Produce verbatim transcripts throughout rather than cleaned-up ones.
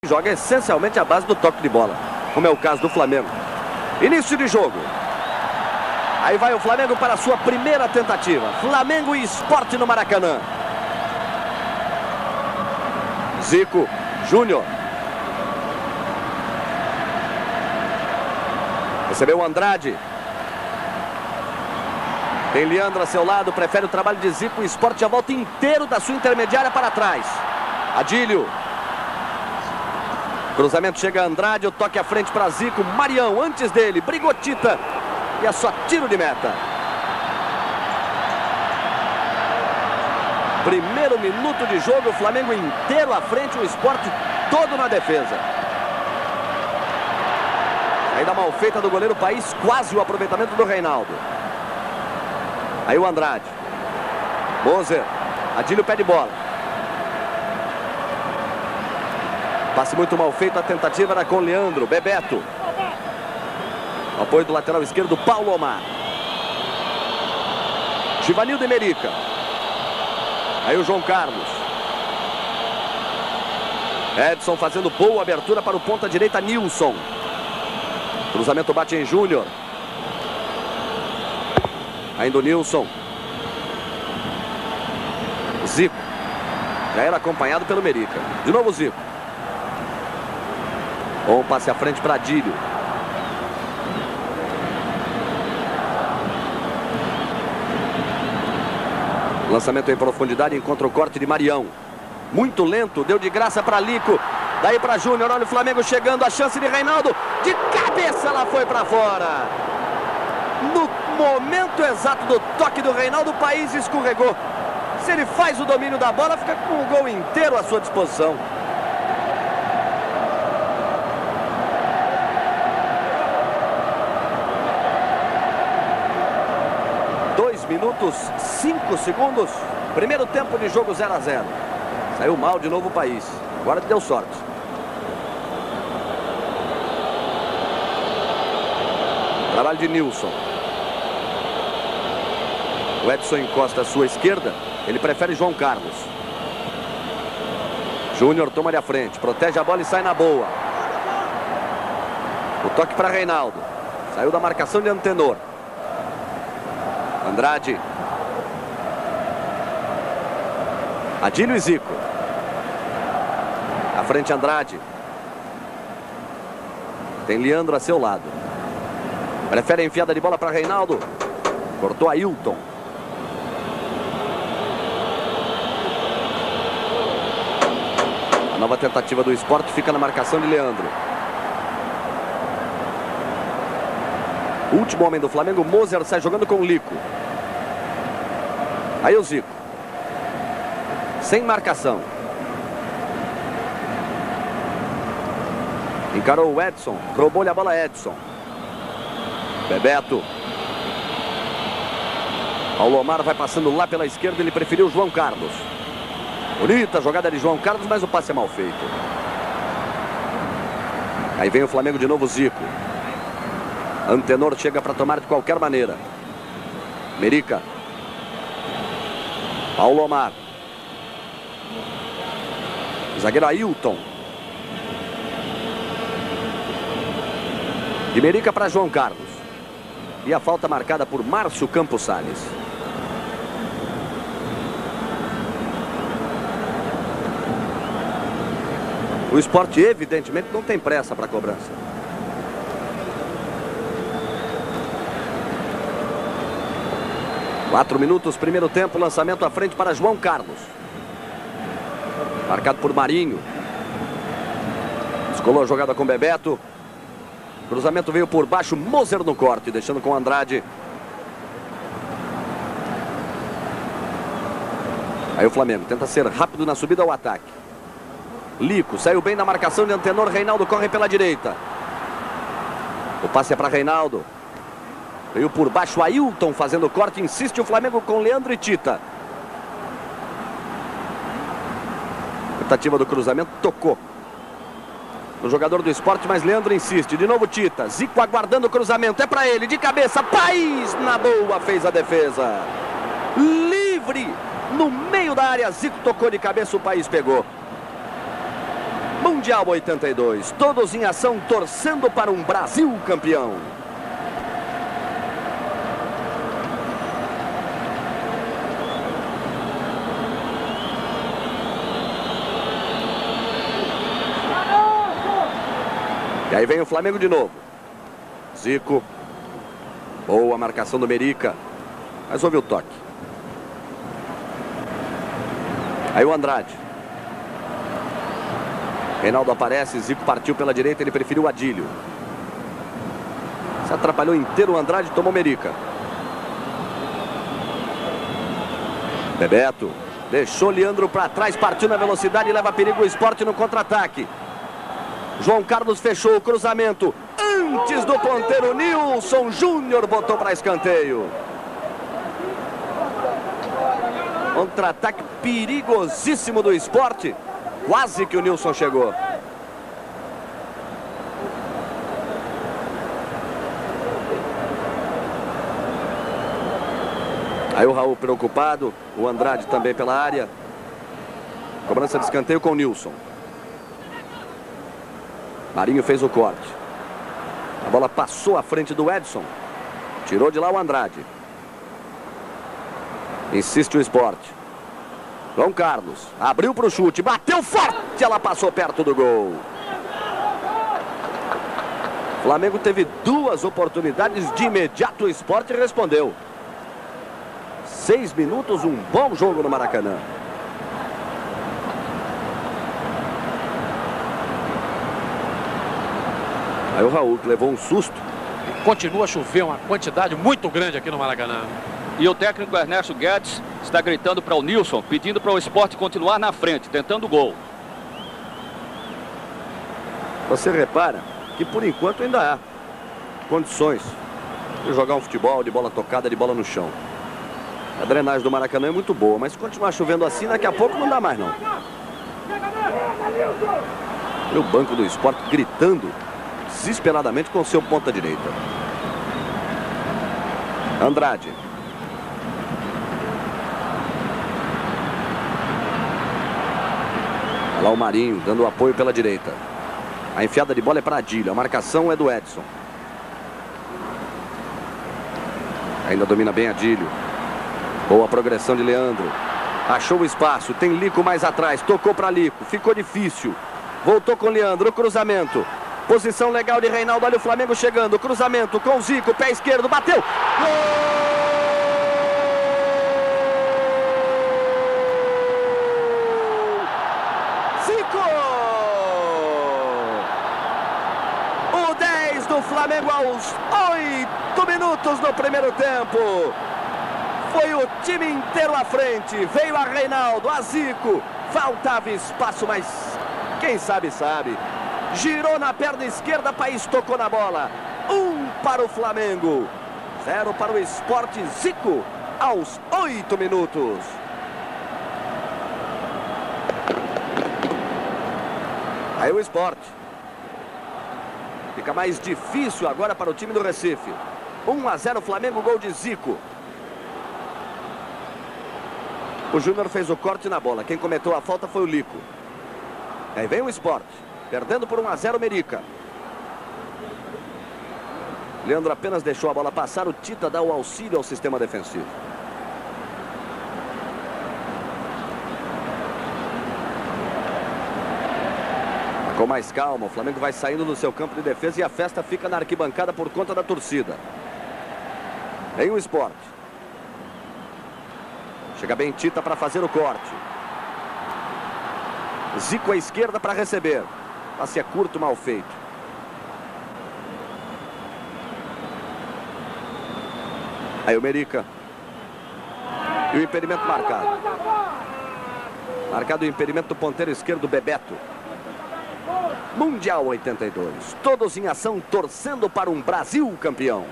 Joga essencialmente à base do toque de bola, como é o caso do Flamengo. Início de jogo. Aí vai o Flamengo para a sua primeira tentativa. Flamengo e Sport no Maracanã. Zico Júnior. Recebeu o Andrade. Tem Leandro a seu lado, prefere o trabalho de Zico. O Sport já volta inteiro da sua intermediária para trás. Adílio. Cruzamento chega a Andrade, o toque à frente para Zico. Marião antes dele, Brigotita. E é só tiro de meta. Primeiro minuto de jogo, o Flamengo inteiro à frente, o Sport todo na defesa. Saída mal feita do goleiro País, quase o aproveitamento do Reinaldo. Aí o Andrade. Moser. Adílio pede bola. Passe muito mal feito, a tentativa era com Leandro. Bebeto. Apoio do lateral esquerdo, Paulo Omar. Givanildo e Merica. Aí o João Carlos. Edson fazendo boa abertura para o ponta direita, Nilson. Cruzamento bate em Júnior. Ainda o Nilson. Zico. Já era acompanhado pelo Merica. De novo Zico. Bom passe à frente para Adílio. Lançamento em profundidade, encontra o corte de Marião. Muito lento, deu de graça para Lico. Daí para Júnior, olha o Flamengo chegando, a chance de Reinaldo. De cabeça ela foi para fora. No momento exato do toque do Reinaldo, o País escorregou. Se ele faz o domínio da bola, fica com o gol inteiro à sua disposição. dois minutos, cinco segundos. Primeiro tempo de jogo zero a zero. Saiu mal de novo o País. Agora deu sorte. Trabalho de Nilson. O Edson encosta à sua esquerda. Ele prefere João Carlos. Júnior toma ali à frente. Protege a bola e sai na boa. O toque para Reinaldo. Saiu da marcação de Antenor. Andrade. Adílio e Zico. À frente Andrade. Tem Leandro a seu lado. Prefere a enfiada de bola para Reinaldo. Cortou Ailton. A nova tentativa do Sport fica na marcação de Leandro. O último homem do Flamengo, Moser, sai jogando com o Lico. Aí o Zico. Sem marcação. Encarou o Edson. Roubou-lhe a bola Edson. Bebeto. Paulo Omar vai passando lá pela esquerda. Ele preferiu João Carlos. Bonita jogada de João Carlos, mas o passe é mal feito. Aí vem o Flamengo de novo, Zico. Antenor chega para tomar de qualquer maneira. Merica. Paulo Omar. Zagueiro Ailton. De Merica para João Carlos. E a falta marcada por Márcio Campos Salles. O Sport evidentemente não tem pressa para a cobrança. Quatro minutos, primeiro tempo, lançamento à frente para João Carlos. Marcado por Marinho. Descolou a jogada com Bebeto. Cruzamento veio por baixo, Moser no corte, deixando com Andrade. Aí o Flamengo tenta ser rápido na subida ao ataque. Lico saiu bem na marcação de Antenor. Reinaldo corre pela direita. O passe é para Reinaldo. Veio por baixo Ailton fazendo corte. Insiste o Flamengo com Leandro e Tita. Tentativa do cruzamento, tocou no jogador do Sport, mas Leandro insiste. De novo Tita. Zico aguardando o cruzamento. É para ele, de cabeça. País na boa, fez a defesa. Livre no meio da área. Zico tocou de cabeça, o País pegou. Mundial oitenta e dois. Todos em ação, torcendo para um Brasil campeão. E aí vem o Flamengo de novo. Zico. Boa marcação do Merica. Mas houve o toque. Aí o Andrade. Reinaldo aparece, Zico partiu pela direita, ele preferiu o Adílio. Se atrapalhou inteiro o Andrade, tomou Merica. Bebeto. Deixou Leandro para trás, partiu na velocidade e leva perigo o Sport no contra-ataque. João Carlos fechou o cruzamento. Antes do ponteiro, Nilson Júnior botou para escanteio. Contra-ataque perigosíssimo do Sport. Quase que o Nilson chegou. Aí o Raul preocupado. O Andrade também pela área. Cobrança de escanteio com o Nilson. Marinho fez o corte. A bola passou à frente do Edson. Tirou de lá o Andrade. Insiste o Sport. João Carlos. Abriu para o chute. Bateu forte. Ela passou perto do gol. O Flamengo teve duas oportunidades. De imediato o Sport respondeu. Seis minutos. Um bom jogo no Maracanã. Aí o Raul que levou um susto. Continua a chover uma quantidade muito grande aqui no Maracanã. E o técnico Ernesto Guedes está gritando para o Nilson, pedindo para o Sport continuar na frente, tentando o gol. Você repara que por enquanto ainda há condições de jogar um futebol de bola tocada, de bola no chão. A drenagem do Maracanã é muito boa, mas se continuar chovendo assim, daqui a pouco não dá mais não. E o banco do Sport gritando desesperadamente com seu ponta direita. Andrade. Olha lá o Marinho dando apoio pela direita. A enfiada de bola é para Adílio. A marcação é do Edson. Ainda domina bem Adílio. Boa progressão de Leandro. Achou o espaço. Tem Lico mais atrás. Tocou para Lico. Ficou difícil. Voltou com Leandro. O cruzamento. Posição legal de Reinaldo. Olha o Flamengo chegando. Cruzamento com o Zico. Pé esquerdo. Bateu. Gol! O dez do Flamengo aos oito minutos do primeiro tempo. Foi o time inteiro à frente. Veio a Reinaldo, a Zico. Faltava espaço, mas quem sabe, sabe. Girou na perna esquerda, País tocou na bola. Um para o Flamengo. Zero para o Sport. Zico aos oito minutos. Aí o Sport. Fica mais difícil agora para o time do Recife. um a zero Flamengo, gol de Zico. O Júnior fez o corte na bola. Quem cometeu a falta foi o Lico. Aí vem o Sport. Perdendo por um a zero Merica. Leandro apenas deixou a bola passar. O Tita dá o auxílio ao sistema defensivo. Com mais calma, o Flamengo vai saindo do seu campo de defesa e a festa fica na arquibancada por conta da torcida. Vem o Sport. Chega bem Tita para fazer o corte. Zico à esquerda para receber. Passe é curto, mal feito. Aí o Merica. E o impedimento marcado. Marcado o impedimento do ponteiro esquerdo, Bebeto. Mundial oitenta e dois. Todos em ação, torcendo para um Brasil campeão.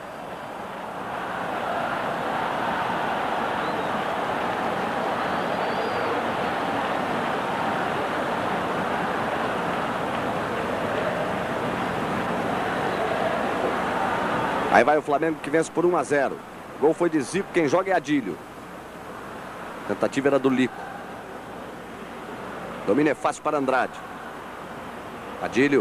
Aí vai o Flamengo que vence por um a zero. Gol foi de Zico, quem joga é Adílio. Tentativa era do Lico. Domínio é fácil para Andrade. Adílio.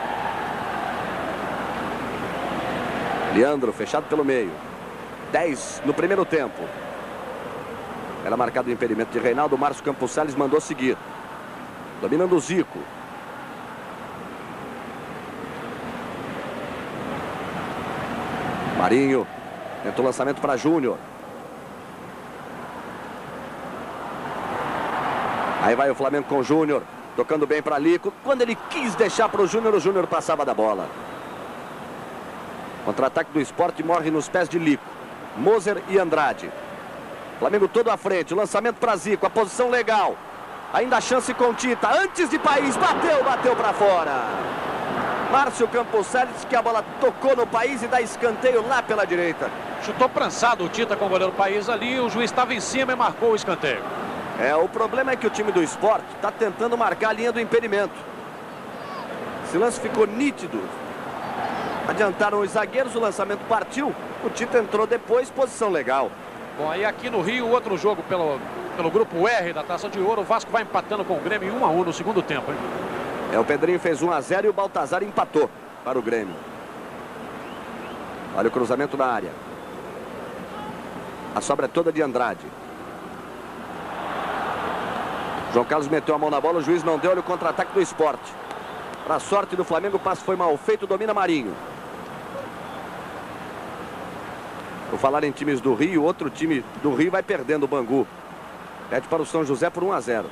Leandro, fechado pelo meio. dez no primeiro tempo. Era marcado o impedimento de Reinaldo. Márcio Campos Sales mandou seguir. Dominando o Zico. Marinho. Tenta o lançamento para Júnior. Aí vai o Flamengo com o Júnior. Tocando bem para Lico. Quando ele quis deixar para o Júnior, o Júnior passava da bola. Contra-ataque do Sport morre nos pés de Lico. Moser e Andrade. Flamengo todo à frente. O lançamento para Zico. A posição legal. Ainda a chance com Tita. Antes de País. Bateu, bateu para fora. Márcio Campos Sales, que a bola tocou no País e dá escanteio lá pela direita. Chutou prensado o Tita com o goleiro País ali. O juiz estava em cima e marcou o escanteio. É, o problema é que o time do Sport está tentando marcar a linha do impedimento. Esse lance ficou nítido. Adiantaram os zagueiros, o lançamento partiu. O Tita entrou depois, posição legal. Bom, aí aqui no Rio, outro jogo pelo, pelo grupo R da Taça de Ouro. O Vasco vai empatando com o Grêmio em um a um no segundo tempo, hein? É, o Pedrinho fez um a zero e o Baltazar empatou para o Grêmio. Olha o cruzamento na área. A sobra é toda de Andrade. João Carlos meteu a mão na bola, o juiz não deu. Olha o contra-ataque do Sport. Para a sorte do Flamengo, o passe foi mal feito, domina Marinho. Por falar em times do Rio, outro time do Rio vai perdendo o Bangu. Pede para o São José por um a zero.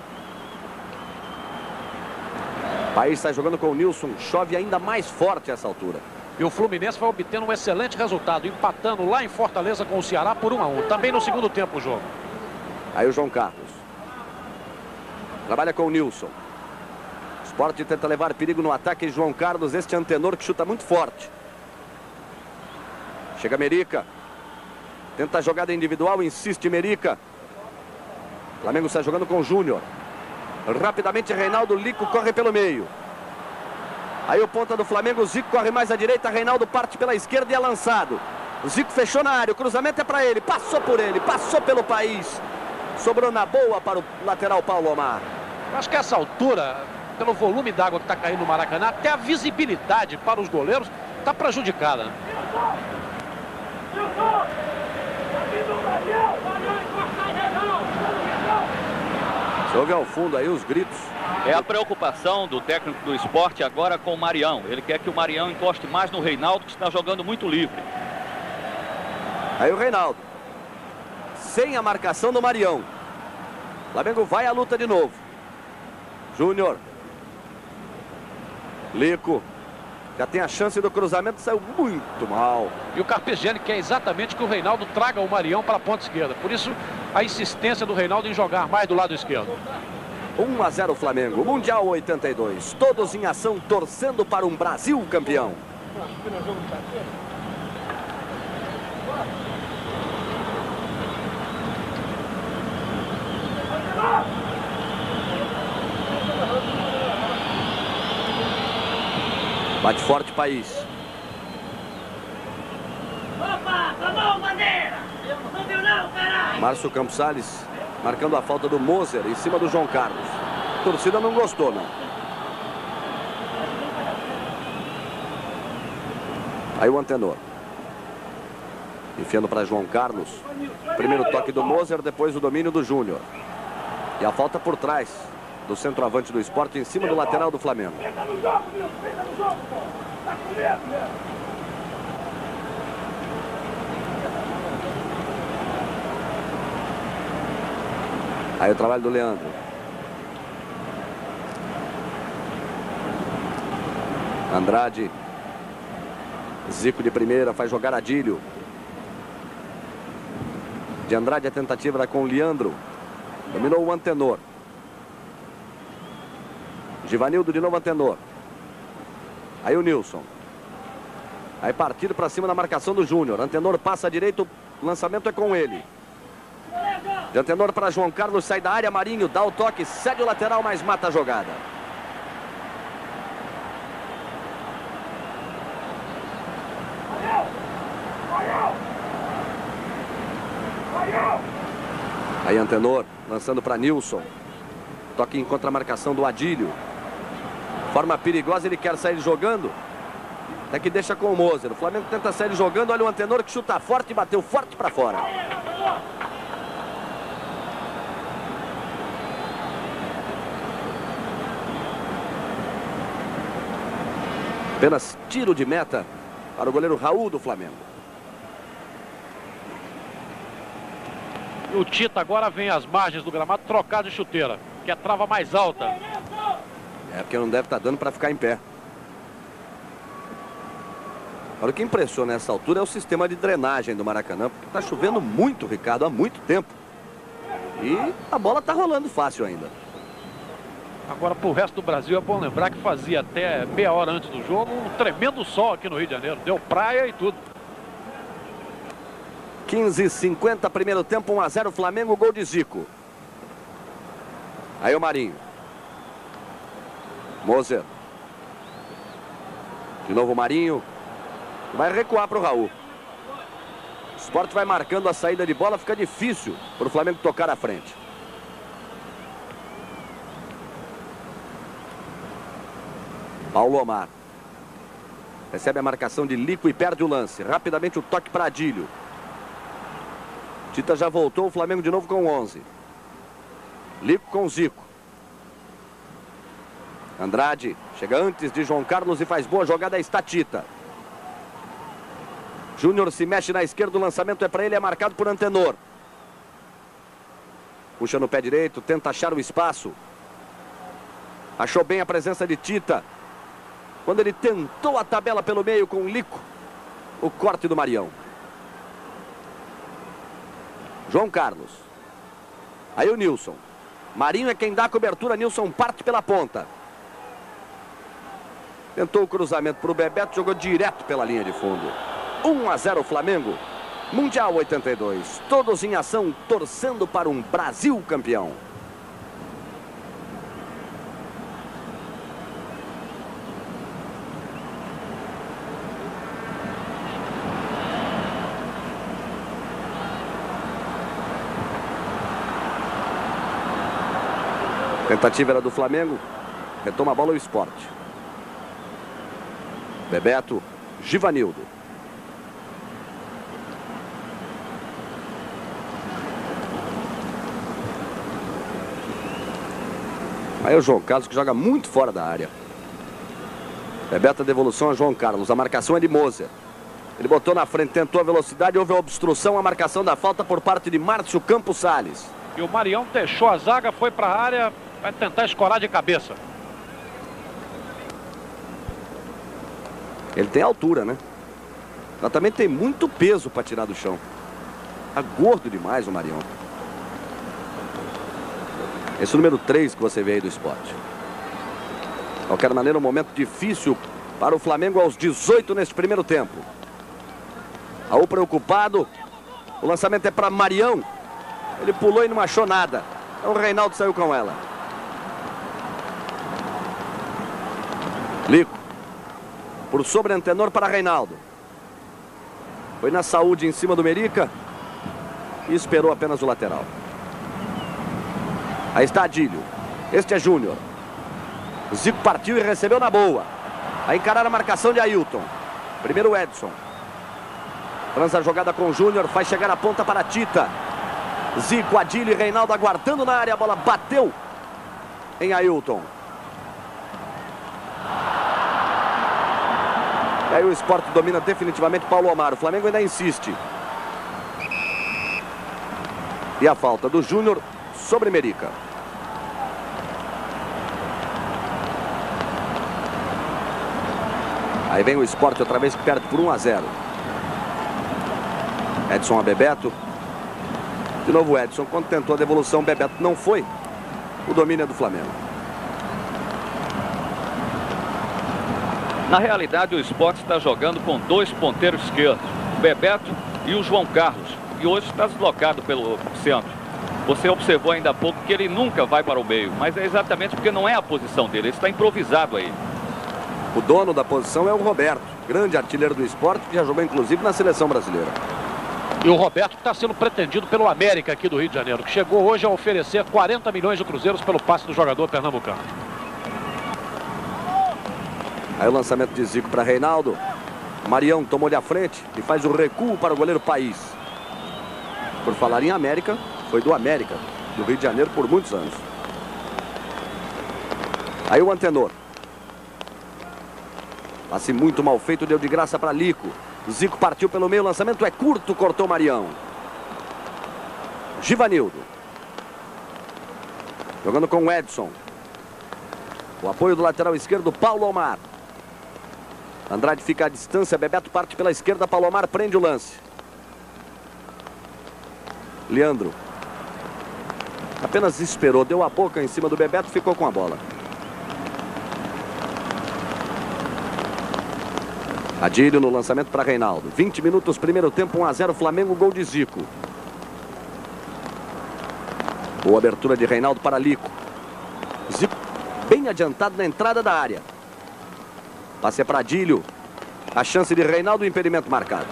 País sai jogando com o Nilson, chove ainda mais forte a essa altura. E o Fluminense vai obtendo um excelente resultado, empatando lá em Fortaleza com o Ceará por um a um. Também no segundo tempo o jogo. Aí o João Carlos. Trabalha com o Nilson. Sport tenta levar perigo no ataque. João Carlos, este antenor que chuta muito forte. Chega Merica. Tenta a jogada individual, insiste Merica. Flamengo sai jogando com o Júnior. Rapidamente Reinaldo, Lico corre pelo meio. Aí o ponta do Flamengo, Zico corre mais à direita. Reinaldo parte pela esquerda e é lançado. O Zico fechou na área, o cruzamento é para ele. Passou por ele, passou pelo País. Sobrou na boa para o lateral Paulo Omar. Acho que a essa altura, pelo volume d'água que está caindo no Maracanã, até a visibilidade para os goleiros está prejudicada. Você ouve ao fundo aí os gritos. É a preocupação do técnico do Sport agora com o Marião. Ele quer que o Marião encoste mais no Reinaldo, que está jogando muito livre. Aí o Reinaldo. Sem a marcação do Marião. O Flamengo vai à luta de novo. Júnior. Lico. Já tem a chance do cruzamento, saiu muito mal. E o Carpegiani quer exatamente que o Reinaldo traga o Marião para a ponta esquerda. Por isso, a insistência do Reinaldo em jogar mais do lado esquerdo. um a zero Flamengo, Mundial oitenta e dois. Todos em ação, torcendo para um Brasil campeão. Bate forte País. Opa, tomou bandeira! Não viu não, caralho! Márcio Campos Sales marcando a falta do Moser em cima do João Carlos. A torcida não gostou, não. Aí o antenor. Enfiando para João Carlos. Primeiro toque do Moser, depois o domínio do Júnior. E a falta por trás do centroavante do Sport em cima do lateral do Flamengo. Aí o trabalho do Leandro. Andrade. Zico de primeira, faz jogar Adílio. De Andrade a tentativa era com o Leandro. Dominou o antenor. Givanildo de novo antenor. Aí o Nilson. Aí partido para cima na marcação do Júnior. Antenor passa à direita, o lançamento é com ele. De antenor para João Carlos, sai da área, Marinho dá o toque, cede o lateral, mas mata a jogada. Aí antenor, lançando para Nilson. Toque em contra-marcação do Adílio. Forma perigosa, ele quer sair jogando. Até que deixa com o Moser. O Flamengo tenta sair jogando. Olha o Antenor que chuta forte e bateu forte para fora. Apenas tiro de meta para o goleiro Raul do Flamengo. E o Tita agora vem às margens do gramado trocar de chuteira, que é a trava mais alta. É porque não deve estar dando para ficar em pé. Agora, o que impressiona nessa altura é o sistema de drenagem do Maracanã, porque está chovendo muito, Ricardo, há muito tempo. E a bola está rolando fácil ainda. Agora, para o resto do Brasil, é bom lembrar que fazia até meia hora antes do jogo um tremendo sol aqui no Rio de Janeiro. Deu praia e tudo. quinze e cinquenta, primeiro tempo, um a zero Flamengo, gol de Zico. Aí o Marinho. Moser. De novo o Marinho. Vai recuar para o Raul. O Sport vai marcando a saída de bola, fica difícil para o Flamengo tocar à frente. Paulo Omar. Recebe a marcação de Lico e perde o lance. Rapidamente o toque para Adílio. Tita já voltou, o Flamengo de novo com onze. Lico com Zico. Andrade chega antes de João Carlos e faz boa jogada, está Tita. Júnior se mexe na esquerda, o lançamento é para ele, é marcado por Antenor. Puxa no pé direito, tenta achar o espaço. Achou bem a presença de Tita. Quando ele tentou a tabela pelo meio com o Lico, o corte do Marião. João Carlos. Aí o Nilson. Marinho é quem dá a cobertura, Nilson parte pela ponta. Tentou o cruzamento para o Bebeto, jogou direto pela linha de fundo. um a zero Flamengo. Mundial oitenta e dois. Todos em ação, torcendo para um Brasil campeão. Tentativa era do Flamengo. Retoma a bola o Sport. Bebeto, Givanildo. Aí o João Carlos que joga muito fora da área. Bebeto, a devolução a João Carlos. A marcação é de Moser. Ele botou na frente, tentou a velocidade, houve a obstrução, a marcação da falta por parte de Márcio Campos Salles. E o Marião deixou a zaga, foi para a área, vai tentar escorar de cabeça. Ele tem altura, né? Mas também tem muito peso para tirar do chão. Tá gordo demais o Marião. Esse é o número três que você vê aí do Sport. De qualquer maneira, um momento difícil para o Flamengo aos dezoito neste primeiro tempo. Raul preocupado. O lançamento é para Marião. Ele pulou e não achou nada. Então o Reinaldo saiu com ela. Lico. Por sobre Antenor para Reinaldo. Foi na saúde em cima do Merica. E esperou apenas o lateral. Aí está Adílio. Este é Júnior. Zico partiu e recebeu na boa. A encarar a marcação de Ailton. Primeiro Edson. Transa a jogada com o Júnior. Faz chegar a ponta para Tita. Zico, Adílio e Reinaldo aguardando na área. A bola bateu em Ailton. E aí o Sport domina definitivamente Paulo Omar. O Flamengo ainda insiste. E a falta do Júnior sobre Merica. Aí vem o Sport outra vez que perde por um a zero. Edson a Bebeto. De novo Edson. Quando tentou a devolução, Bebeto não foi. O domínio é do Flamengo. Na realidade, o Sport está jogando com dois ponteiros esquerdos, o Bebeto e o João Carlos. E hoje está deslocado pelo centro. Você observou ainda há pouco que ele nunca vai para o meio, mas é exatamente porque não é a posição dele, ele está improvisado aí. O dono da posição é o Roberto, grande artilheiro do Sport, que já jogou inclusive na seleção brasileira. E o Roberto está sendo pretendido pelo América aqui do Rio de Janeiro, que chegou hoje a oferecer quarenta milhões de cruzeiros pelo passe do jogador pernambucano. Aí o lançamento de Zico para Reinaldo. Marião tomou-lhe a frente e faz o recuo para o goleiro País. Por falar em América, foi do América, do Rio de Janeiro, por muitos anos. Aí o Antenor. Passe muito mal feito, deu de graça para Lico. Zico partiu pelo meio, o lançamento é curto, cortou Marião. Givanildo. Jogando com o Edson. O apoio do lateral esquerdo, Paulo Omar. Andrade fica à distância, Bebeto parte pela esquerda, Paulo Omar prende o lance. Leandro. Apenas esperou, deu a boca em cima do Bebeto, ficou com a bola. Adílio no lançamento para Reinaldo. vinte minutos, primeiro tempo, um a zero Flamengo, gol de Zico. Boa abertura de Reinaldo para Lico. Zico bem adiantado na entrada da área. Passe para Adílio. A chance de Reinaldo, impedimento marcado.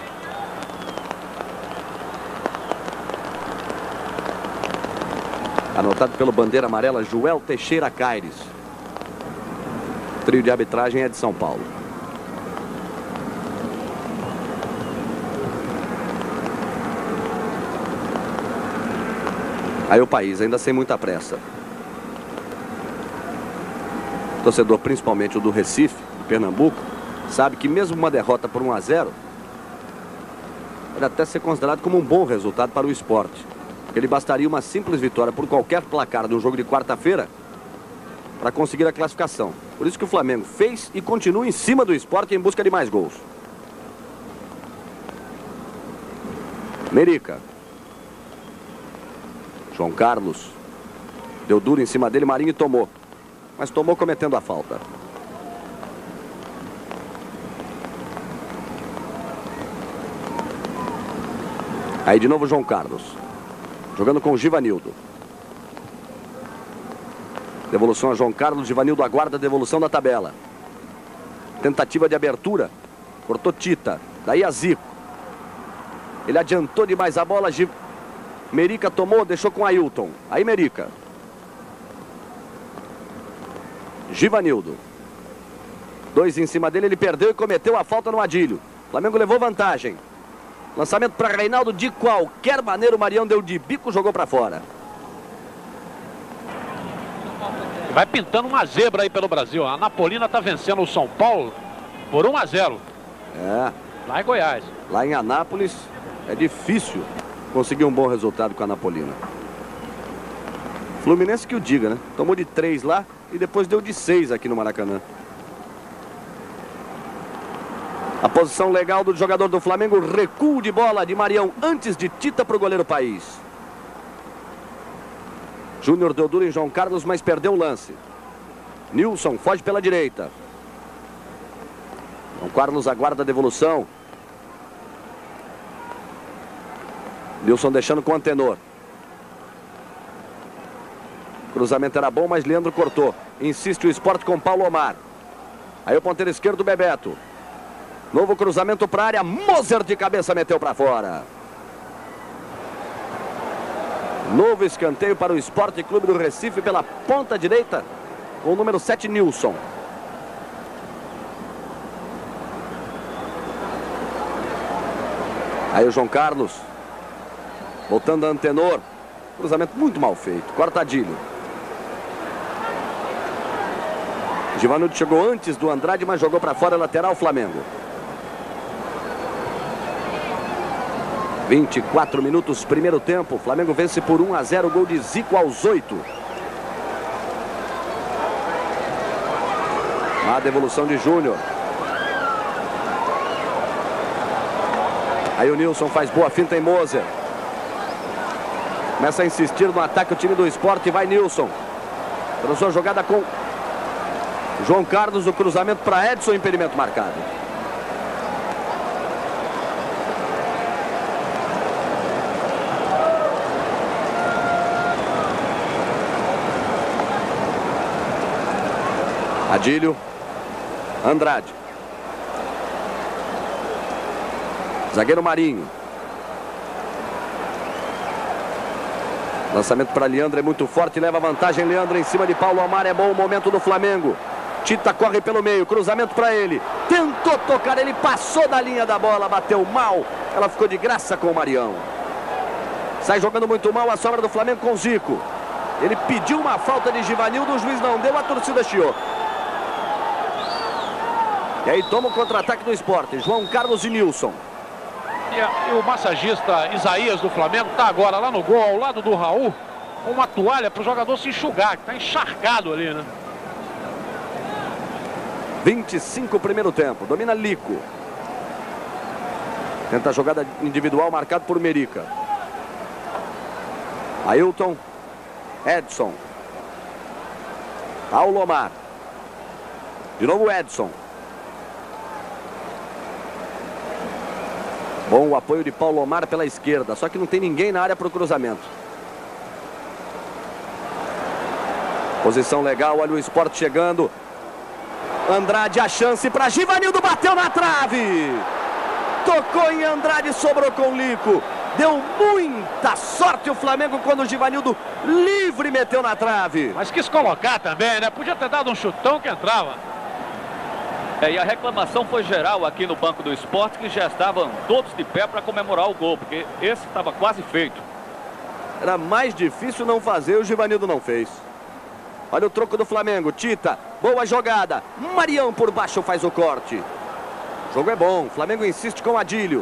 Anotado pelo bandeira amarela, Joel Teixeira Caires. O trio de arbitragem é de São Paulo. Aí o País, ainda sem muita pressa. O torcedor, principalmente o do Recife, de Pernambuco, sabe que mesmo uma derrota por um a zero pode até ser considerado como um bom resultado para o esporte. Porque ele bastaria uma simples vitória por qualquer placar de um jogo de quarta-feira para conseguir a classificação. Por isso que o Flamengo fez e continua em cima do esporte em busca de mais gols. Merica. João Carlos. Deu duro em cima dele, Marinho tomou. Mas tomou cometendo a falta. Aí de novo João Carlos. Jogando com o Givanildo. Devolução a João Carlos. Givanildo aguarda a devolução da tabela. Tentativa de abertura. Cortou Tita. Daí a Zico. Ele adiantou demais a bola. Giv... Merica tomou, deixou com Ailton. Aí Merica. Givanildo. Dois em cima dele, ele perdeu e cometeu a falta no Adílio. O Flamengo levou vantagem. Lançamento para Reinaldo, de qualquer maneira o Marião deu de bico, jogou para fora. Vai pintando uma zebra aí pelo Brasil. A Napolina está vencendo o São Paulo por um a zero. É. Lá em Goiás. Lá em Anápolis é difícil conseguir um bom resultado com a Napolina. Fluminense que o diga, né? Tomou de três lá e depois deu de seis aqui no Maracanã. A posição legal do jogador do Flamengo, recuo de bola de Marião antes de Tita para o goleiro País. Júnior deu duro em João Carlos, mas perdeu o lance. Nilson foge pela direita. João Carlos aguarda a devolução. Nilson deixando com o Antenor. Cruzamento era bom, mas Leandro cortou. Insiste o Sport com Paulo Omar. Aí o ponteiro esquerdo, Bebeto. Novo cruzamento para a área. Moser de cabeça meteu para fora. Novo escanteio para o Sport Clube do Recife pela ponta direita. Com o número sete, Nilson. Aí o João Carlos. Voltando a Antenor. Cruzamento muito mal feito. Cortadilho. Givanildo chegou antes do Andrade, mas jogou para fora, lateral Flamengo. vinte e quatro minutos, primeiro tempo. Flamengo vence por um a zero, gol de Zico aos oito. A devolução de Júnior. Aí o Nilson faz boa finta em Moser. Começa a insistir no ataque o time do Sport e vai Nilson. Cruzou a jogada com João Carlos, o cruzamento para Edson, impedimento marcado. Adílio. Andrade. Zagueiro Marinho. Lançamento para Leandro, é muito forte, leva vantagem Leandro em cima de Paulo Omar, é bom o momento do Flamengo. Tita corre pelo meio, cruzamento para ele. Tentou tocar, ele passou da linha da bola, bateu mal. Ela ficou de graça com o Marião. Sai jogando muito mal a sobra do Flamengo com o Zico. Ele pediu uma falta de Givanildo, o juiz não deu, a torcida chiou. E aí toma o contra-ataque do Sport. João Carlos e Nilson. E, a, e o massagista Isaías do Flamengo está agora lá no gol, ao lado do Raul, com uma toalha para o jogador se enxugar, que está encharcado ali, né? vinte e cinco primeiro tempo. Domina Lico. Tenta a jogada individual marcado por Merica. Ailton. Edson. Paulo Omar. De novo Edson. Bom o apoio de Paulo Omar pela esquerda. Só que não tem ninguém na área para o cruzamento. Posição legal. Olha o Sport chegando. Andrade, a chance para Givanildo, bateu na trave. Tocou em Andrade, sobrou com Lico. Deu muita sorte o Flamengo quando o Givanildo livre meteu na trave. Mas quis colocar também, né? Podia ter dado um chutão que entrava. É, e a reclamação foi geral aqui no banco do Sport, que já estavam todos de pé para comemorar o gol, porque esse estava quase feito. Era mais difícil não fazer, o Givanildo não fez. Olha o troco do Flamengo, Tita, boa jogada. Marião por baixo faz o corte. O jogo é bom, o Flamengo insiste com Adílio.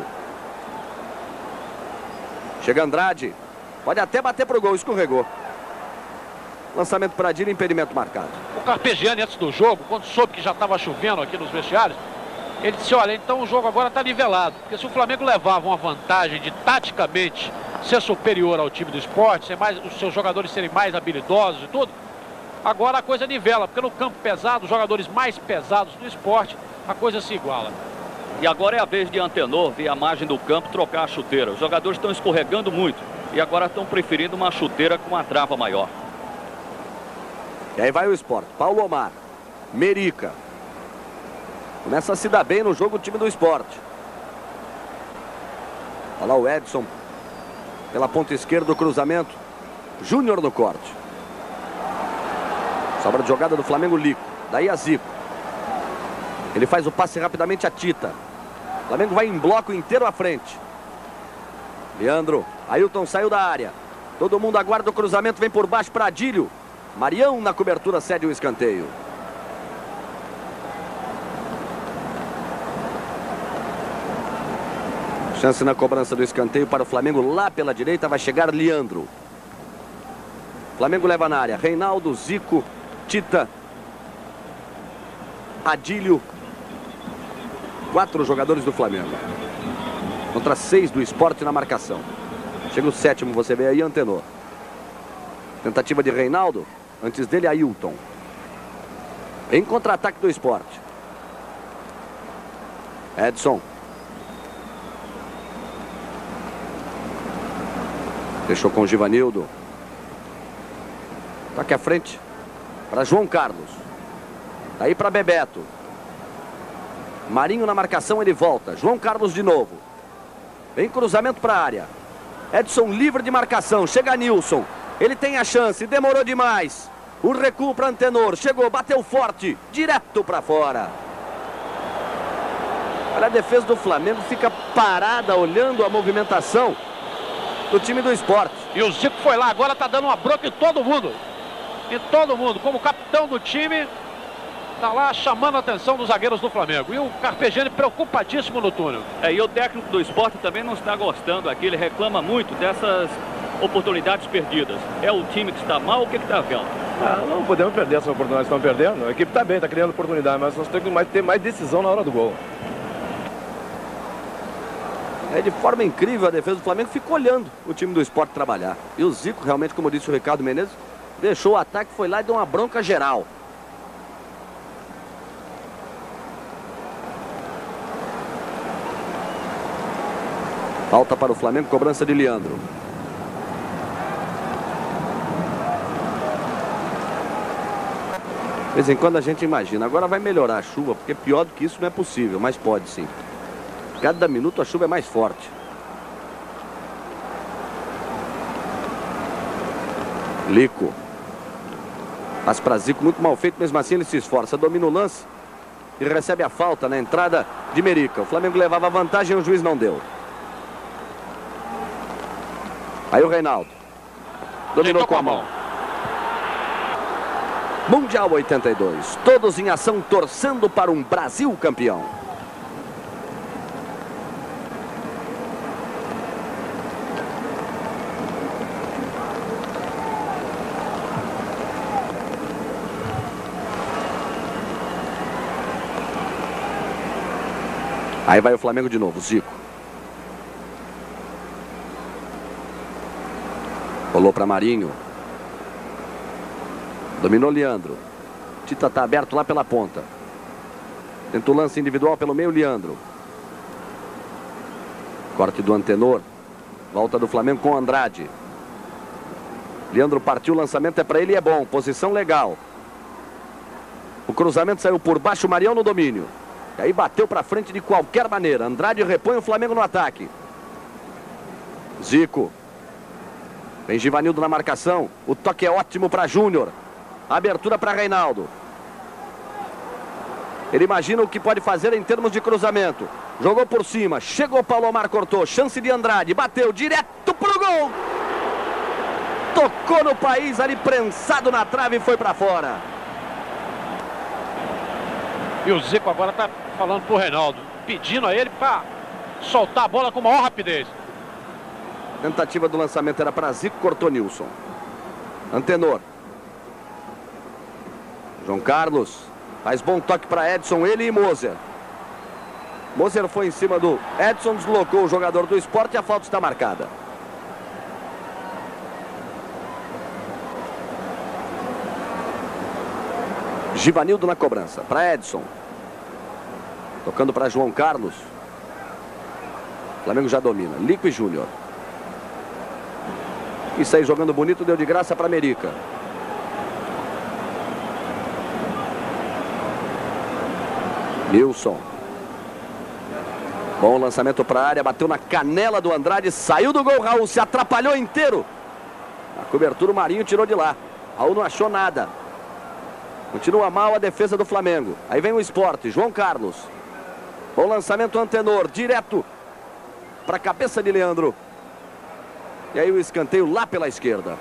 Chega Andrade, pode até bater pro gol, escorregou. Lançamento para Adílio, impedimento marcado. O Carpegiani, antes do jogo, quando soube que já estava chovendo aqui nos vestiários, ele disse, olha, então o jogo agora está nivelado. Porque se o Flamengo levava uma vantagem de taticamente ser superior ao time do Sport, ser mais, os seus jogadores serem mais habilidosos e tudo, agora a coisa nivela, porque no campo pesado, os jogadores mais pesados do Sport, a coisa se iguala. E agora é a vez de Antenor vir à margem do campo trocar a chuteira. Os jogadores estão escorregando muito e agora estão preferindo uma chuteira com uma trava maior. E aí vai o Sport. Paulo Omar. Merica. Começa a se dar bem no jogo o time do Sport. Olha lá o Edson. Pela ponta esquerda o cruzamento. Júnior no corte. Sobra de jogada do Flamengo, Lico. Daí a Zico. Ele faz o passe rapidamente a Tita. O Flamengo vai em bloco inteiro à frente. Leandro. Ailton saiu da área. Todo mundo aguarda o cruzamento. Vem por baixo para Adílio. Marião na cobertura cede o escanteio. Chance na cobrança do escanteio para o Flamengo lá pela direita. Vai chegar Leandro. Flamengo leva na área. Reinaldo, Zico, Tita, Adílio. Quatro jogadores do Flamengo. Contra seis do Sport na marcação. Chega o sétimo, você vê aí, Antenor. Tentativa de Reinaldo. Antes dele, Ailton. Em contra-ataque do Sport. Edson. Deixou com o Givanildo. Toque à frente para João Carlos. Daí para Bebeto. Marinho na marcação, ele volta. João Carlos de novo. Vem cruzamento para a área. Edson livre de marcação. Chega Nilson. Ele tem a chance. Demorou demais. O recuo para Antenor. Chegou, bateu forte. Direto para fora. Olha, a defesa do Flamengo fica parada olhando a movimentação do time do Sport. E o Zico foi lá, agora tá dando uma bronca em todo mundo. Em todo mundo. Como capitão do time, tá lá chamando a atenção dos zagueiros do Flamengo. E o Carpegiani preocupadíssimo no túnel. É, e o técnico do Sport também não está gostando aqui. Ele reclama muito dessas oportunidades perdidas. É o time que está mal ou o que está vendo? Ah, não podemos perder essas oportunidades que estão perdendo. A equipe está bem, está criando oportunidade, mas nós temos que mais, ter mais decisão na hora do gol. É, de forma incrível, a defesa do Flamengo ficou olhando o time do Sport trabalhar. E o Zico, realmente, como disse o Ricardo Menezes, deixou o ataque, foi lá e deu uma bronca geral. Falta para o Flamengo, cobrança de Leandro. De vez em quando a gente imagina, agora vai melhorar a chuva, porque pior do que isso não é possível, mas pode sim. Cada minuto a chuva é mais forte. Lico. Passe para Zico, muito mal feito, mesmo assim ele se esforça, domina o lance e recebe a falta na entrada de Merica. O Flamengo levava vantagem e o juiz não deu. Aí o Reinaldo dominou com a mão. Mundial oitenta e dois, todos em ação torcendo para um Brasil campeão. Aí vai o Flamengo de novo, Zico. Rolou para Marinho. Dominou Leandro. Tita está aberto lá pela ponta. Tenta o lance individual pelo meio, Leandro. Corte do Antenor. Volta do Flamengo com Andrade. Leandro partiu, o lançamento é para ele e é bom. Posição legal. O cruzamento saiu por baixo, Marião no domínio. E aí bateu para frente de qualquer maneira. Andrade repõe o Flamengo no ataque. Zico. Vem Givanildo na marcação. O toque é ótimo para Júnior. Abertura para Reinaldo. Ele imagina o que pode fazer em termos de cruzamento. Jogou por cima. Chegou Paulo Omar, cortou. Chance de Andrade. Bateu direto pro gol. Tocou no país ali, prensado na trave e foi para fora. E o Zico agora está falando pro Reinaldo, pedindo a ele para soltar a bola com maior rapidez. Tentativa do lançamento era para Zico, cortou Nilson. Antenor. João Carlos. Faz bom toque para Edson, ele e Moser. Moser foi em cima do Edson, deslocou o jogador do Sport e a falta está marcada. Givanildo na cobrança, para Edson. Tocando para João Carlos. O Flamengo já domina. Lico e Júnior. Isso aí jogando bonito, deu de graça para Merica. Nilson. Bom lançamento para a área, bateu na canela do Andrade, saiu do gol, Raul se atrapalhou inteiro. A cobertura o Marinho tirou de lá. Raul não achou nada. Continua mal a defesa do Flamengo. Aí vem o Sport, João Carlos. Bom lançamento Antenor, direto para a cabeça de Leandro. E aí o escanteio lá pela esquerda.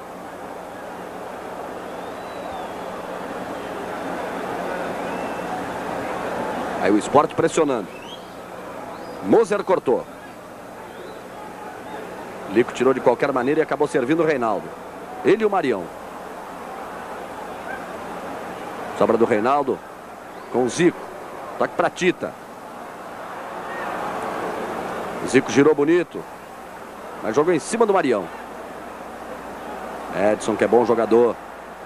Aí o Sport pressionando. Moser cortou. Lico tirou de qualquer maneira e acabou servindo o Reinaldo. Ele e o Marião. Sobra do Reinaldo com o Zico. Toque para Tita. Zico girou bonito, mas jogou em cima do Marião. Edson, que é bom jogador.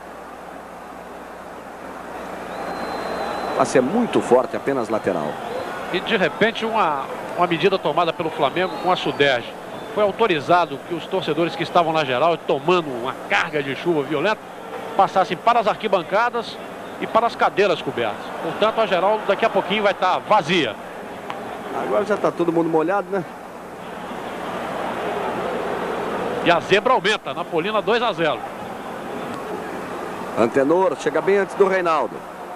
O passe é muito forte, apenas lateral. E de repente uma, uma medida tomada pelo Flamengo com a Suderge. Foi autorizado que os torcedores que estavam na geral, tomando uma carga de chuva violenta, passassem para as arquibancadas e para as cadeiras cobertas. Portanto, a geral daqui a pouquinho vai estar vazia. Agora já está todo mundo molhado, né? E a zebra aumenta, Napolina dois a zero. Antenor chega bem antes do Reinaldo.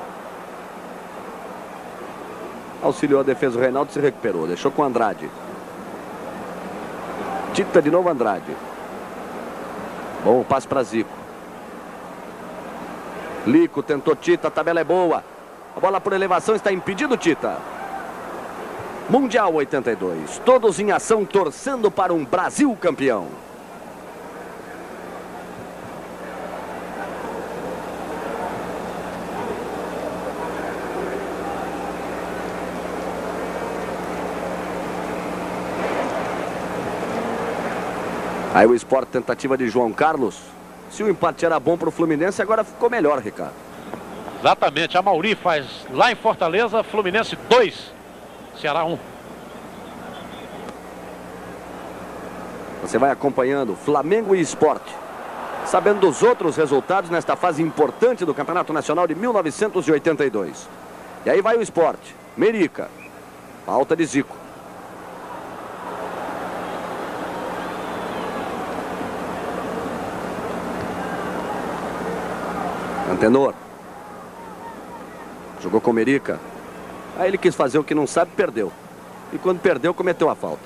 Auxiliou a defesa, o Reinaldo se recuperou, deixou com Andrade. Tita de novo, Andrade. Bom passe para Zico. Lico tentou Tita, a tabela é boa. A bola por elevação está impedido, Tita. Mundial oitenta e dois, todos em ação torcendo para um Brasil campeão. Aí o Sport, tentativa de João Carlos. Se o empate era bom para o Fluminense, agora ficou melhor, Ricardo. Exatamente, a Mauri faz lá em Fortaleza, Fluminense dois, Ceará um. Você vai acompanhando Flamengo e Sport, sabendo dos outros resultados nesta fase importante do Campeonato Nacional de mil novecentos e oitenta e dois. E aí vai o Sport, Merica, falta de Zico. Antenor. Jogou com Merica. Aí ele quis fazer o que não sabe, perdeu. E quando perdeu, cometeu a falta.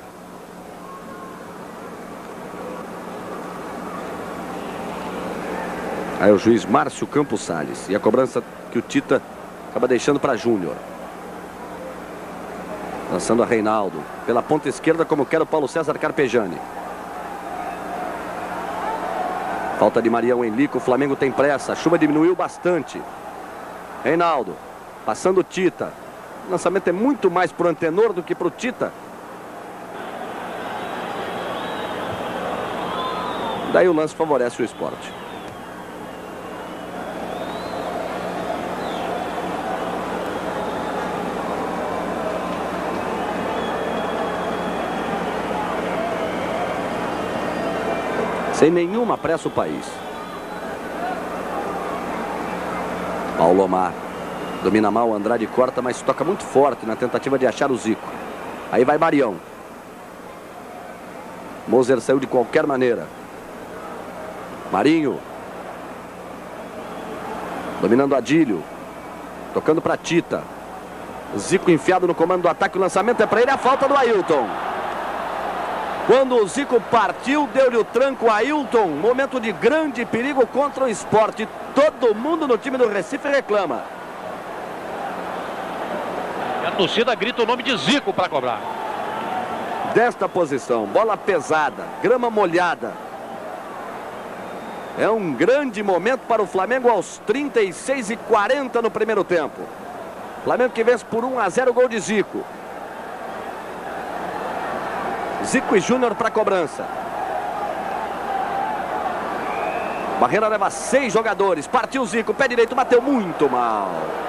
Aí o juiz Márcio Campos Salles. E a cobrança que o Tita acaba deixando para Júnior. Lançando a Reinaldo. Pela ponta esquerda, como quer o Paulo César Carpegiani. Falta de Marião em Lico. O Flamengo tem pressa. A chuva diminuiu bastante. Reinaldo. Passando o Tita. O lançamento é muito mais para o Antenor do que para o Tita. Daí o lance favorece o Sport. Sem nenhuma pressa o país. Paulo Omar. Domina mal, Andrade corta, mas toca muito forte na tentativa de achar o Zico. Aí vai Marião. Moser saiu de qualquer maneira. Marinho. Dominando Adílio. Tocando para Tita. Zico enfiado no comando do ataque. O lançamento é para ele, a falta do Ailton. Quando o Zico partiu, deu-lhe o tranco a Ailton. Momento de grande perigo contra o Sport. Todo mundo no time do Recife reclama. E a torcida grita o nome de Zico para cobrar. Desta posição, bola pesada, grama molhada. É um grande momento para o Flamengo aos trinta e seis e quarenta no primeiro tempo. Flamengo que vence por um a zero, gol de Zico. Zico e Júnior para a cobrança. Barreira leva seis jogadores. Partiu Zico, pé direito, bateu muito mal.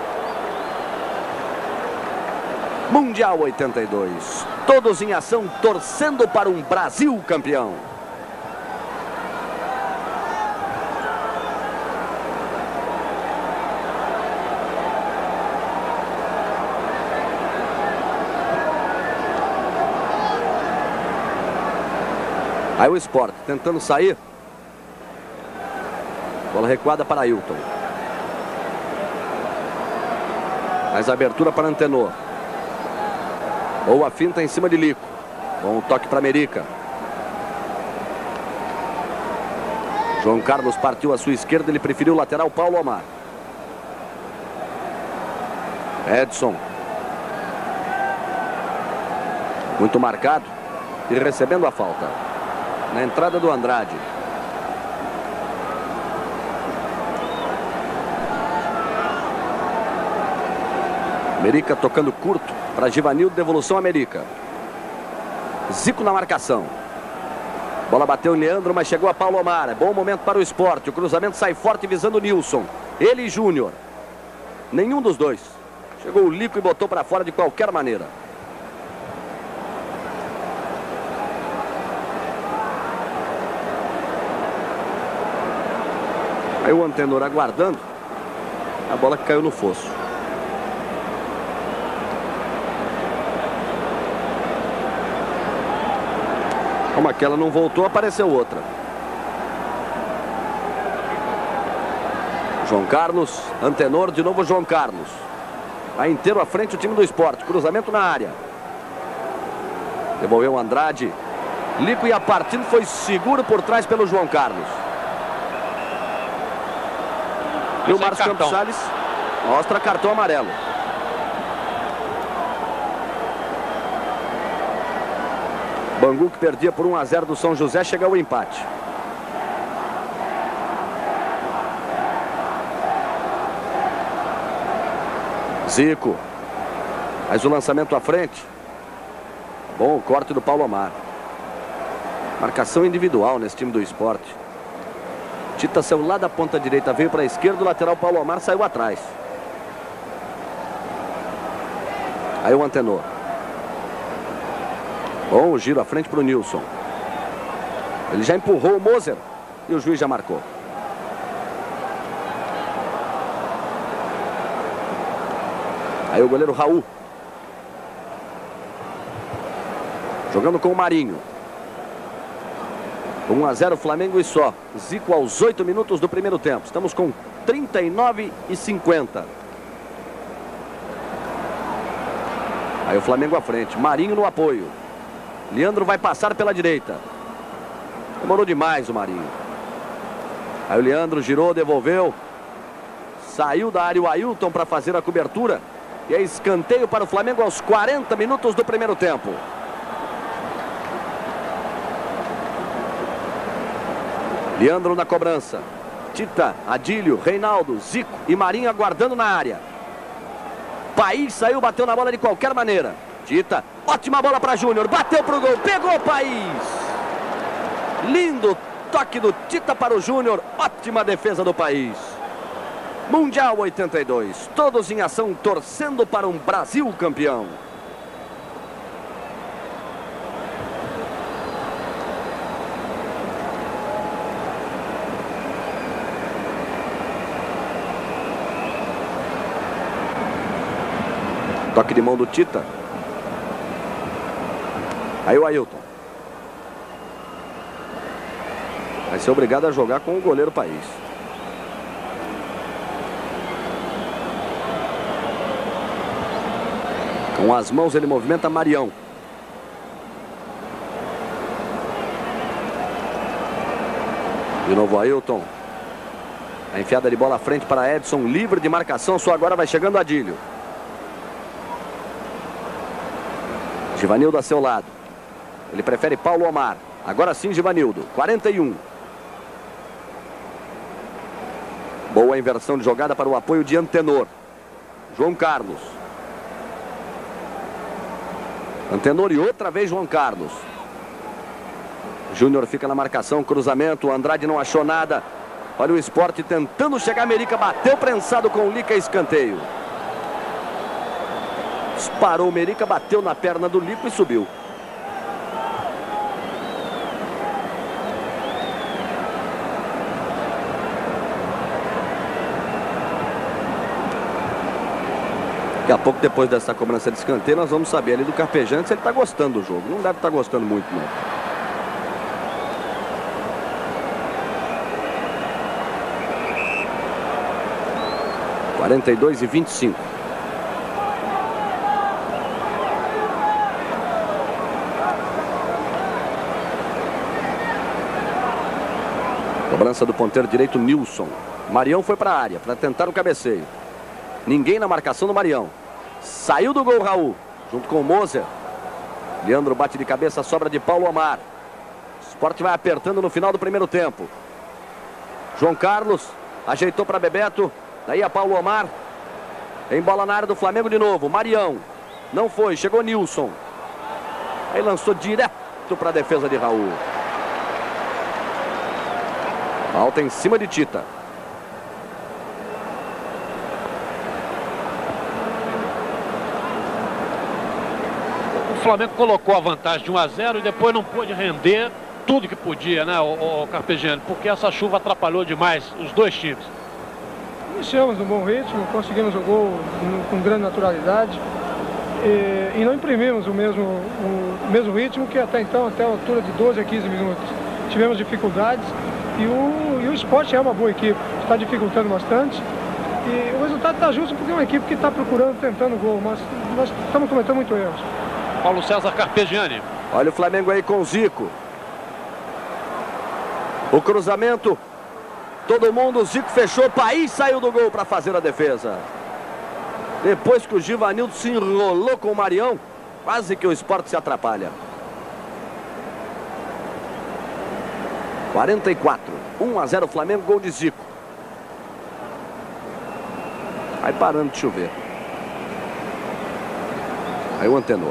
Mundial oitenta e dois. Todos em ação, torcendo para um Brasil campeão. Aí o Sport tentando sair. Bola recuada para Ailton. Mais abertura para Antenor. Boa finta em cima de Lico. Bom toque para Merica. João Carlos partiu à sua esquerda. Ele preferiu o lateral Paulo Omar. Edson. Muito marcado. E recebendo a falta. Na entrada do Andrade. Merica tocando curto para Givanildo, devolução a Merica. Zico na marcação. Bola bateu em Leandro, mas chegou a Paulo Omar. É bom momento para o Sport. O cruzamento sai forte visando o Nilson. Ele e Júnior. Nenhum dos dois. Chegou o Lico e botou para fora de qualquer maneira. Aí o Antenor aguardando. A bola que caiu no fosso. Como aquela não voltou, apareceu outra. João Carlos, Antenor, de novo João Carlos. Vai inteiro à frente o time do Sport. Cruzamento na área. Devolveu o Andrade. Lico ia partindo, foi seguro por trás pelo João Carlos. E o Márcio Campos Salles mostra cartão amarelo. Bangu, que perdia por um a zero do São José, chega ao empate. Zico. Faz o lançamento à frente. Bom o corte do Paulo Omar. Marcação individual nesse time do Sport. Tita saiu lá da ponta direita, veio para a esquerda, o lateral Paulo Omar saiu atrás. Aí o Antenor. Bom o giro à frente para o Nilson. Ele já empurrou o Moser e o juiz já marcou. Aí o goleiro Raul. Jogando com o Marinho. um a zero Flamengo e só. Zico aos oito minutos do primeiro tempo. Estamos com trinta e nove e cinquenta. Aí o Flamengo à frente. Marinho no apoio. Leandro vai passar pela direita. Demorou demais o Marinho. Aí o Leandro girou, devolveu. Saiu da área o Ailton para fazer a cobertura. E é escanteio para o Flamengo aos quarenta minutos do primeiro tempo. Leandro na cobrança. Tita, Adílio, Reinaldo, Zico e Marinho aguardando na área. País saiu, bateu na bola de qualquer maneira. Tita, ótima bola para Júnior, bateu pro gol, pegou o País. Lindo toque do Tita para o Júnior, ótima defesa do País. Mundial oitenta e dois, todos em ação torcendo para um Brasil campeão. Toque de mão do Tita. Aí o Ailton. Vai ser obrigado a jogar com o goleiro País. Com as mãos ele movimenta Marião. De novo Ailton. A enfiada de bola à frente para Edson, livre de marcação, só agora vai chegando Adílio. Givanildo a seu lado. Ele prefere Paulo Omar. Agora sim Givanildo, quarenta e um. Boa inversão de jogada para o apoio de Antenor. João Carlos. Antenor e outra vez João Carlos. Júnior fica na marcação, cruzamento, Andrade não achou nada. Olha o Sport tentando chegar, Merica bateu prensado com o Lica, escanteio. Disparou o Merica, bateu na perna do Lico e subiu. Daqui a pouco, depois dessa cobrança de escanteio, nós vamos saber ali do Carpegiani se ele está gostando do jogo. Não deve estar gostando muito, não. quarenta e dois e vinte e cinco. Cobrança do ponteiro direito, Nilson. Marião foi para a área para tentar o cabeceio. Ninguém na marcação do Marião. Saiu do gol Raul, junto com o Moser. Leandro bate de cabeça, sobra de Paulo Omar. O Sport vai apertando no final do primeiro tempo. João Carlos ajeitou para Bebeto. Daí a Paulo Omar. Em bola na área do Flamengo de novo. Marião. Não foi, chegou Nilson. Aí lançou direto para a defesa de Raul. Falta em cima de Tita. O Flamengo colocou a vantagem de um a zero e depois não pôde render tudo que podia, né, o, o Carpegiani, porque essa chuva atrapalhou demais os dois times. Iniciamos no bom ritmo, conseguimos o gol com grande naturalidade e, e não imprimimos o mesmo, o mesmo ritmo que até então, até a altura de doze a quinze minutos. Tivemos dificuldades e o, e o Sport é uma boa equipe, está dificultando bastante. E o resultado está justo porque é uma equipe que está procurando, tentando gol, mas nós estamos cometendo muito erros. Paulo César Carpegiani. Olha o Flamengo aí com o Zico. O cruzamento. Todo mundo, o Zico fechou. País saiu do gol para fazer a defesa. Depois que o Givanildo se enrolou com o Marião, quase que o Sport se atrapalha. quarenta e quatro. um a zero Flamengo, gol de Zico. Vai parando de chover. Aí o Antenor.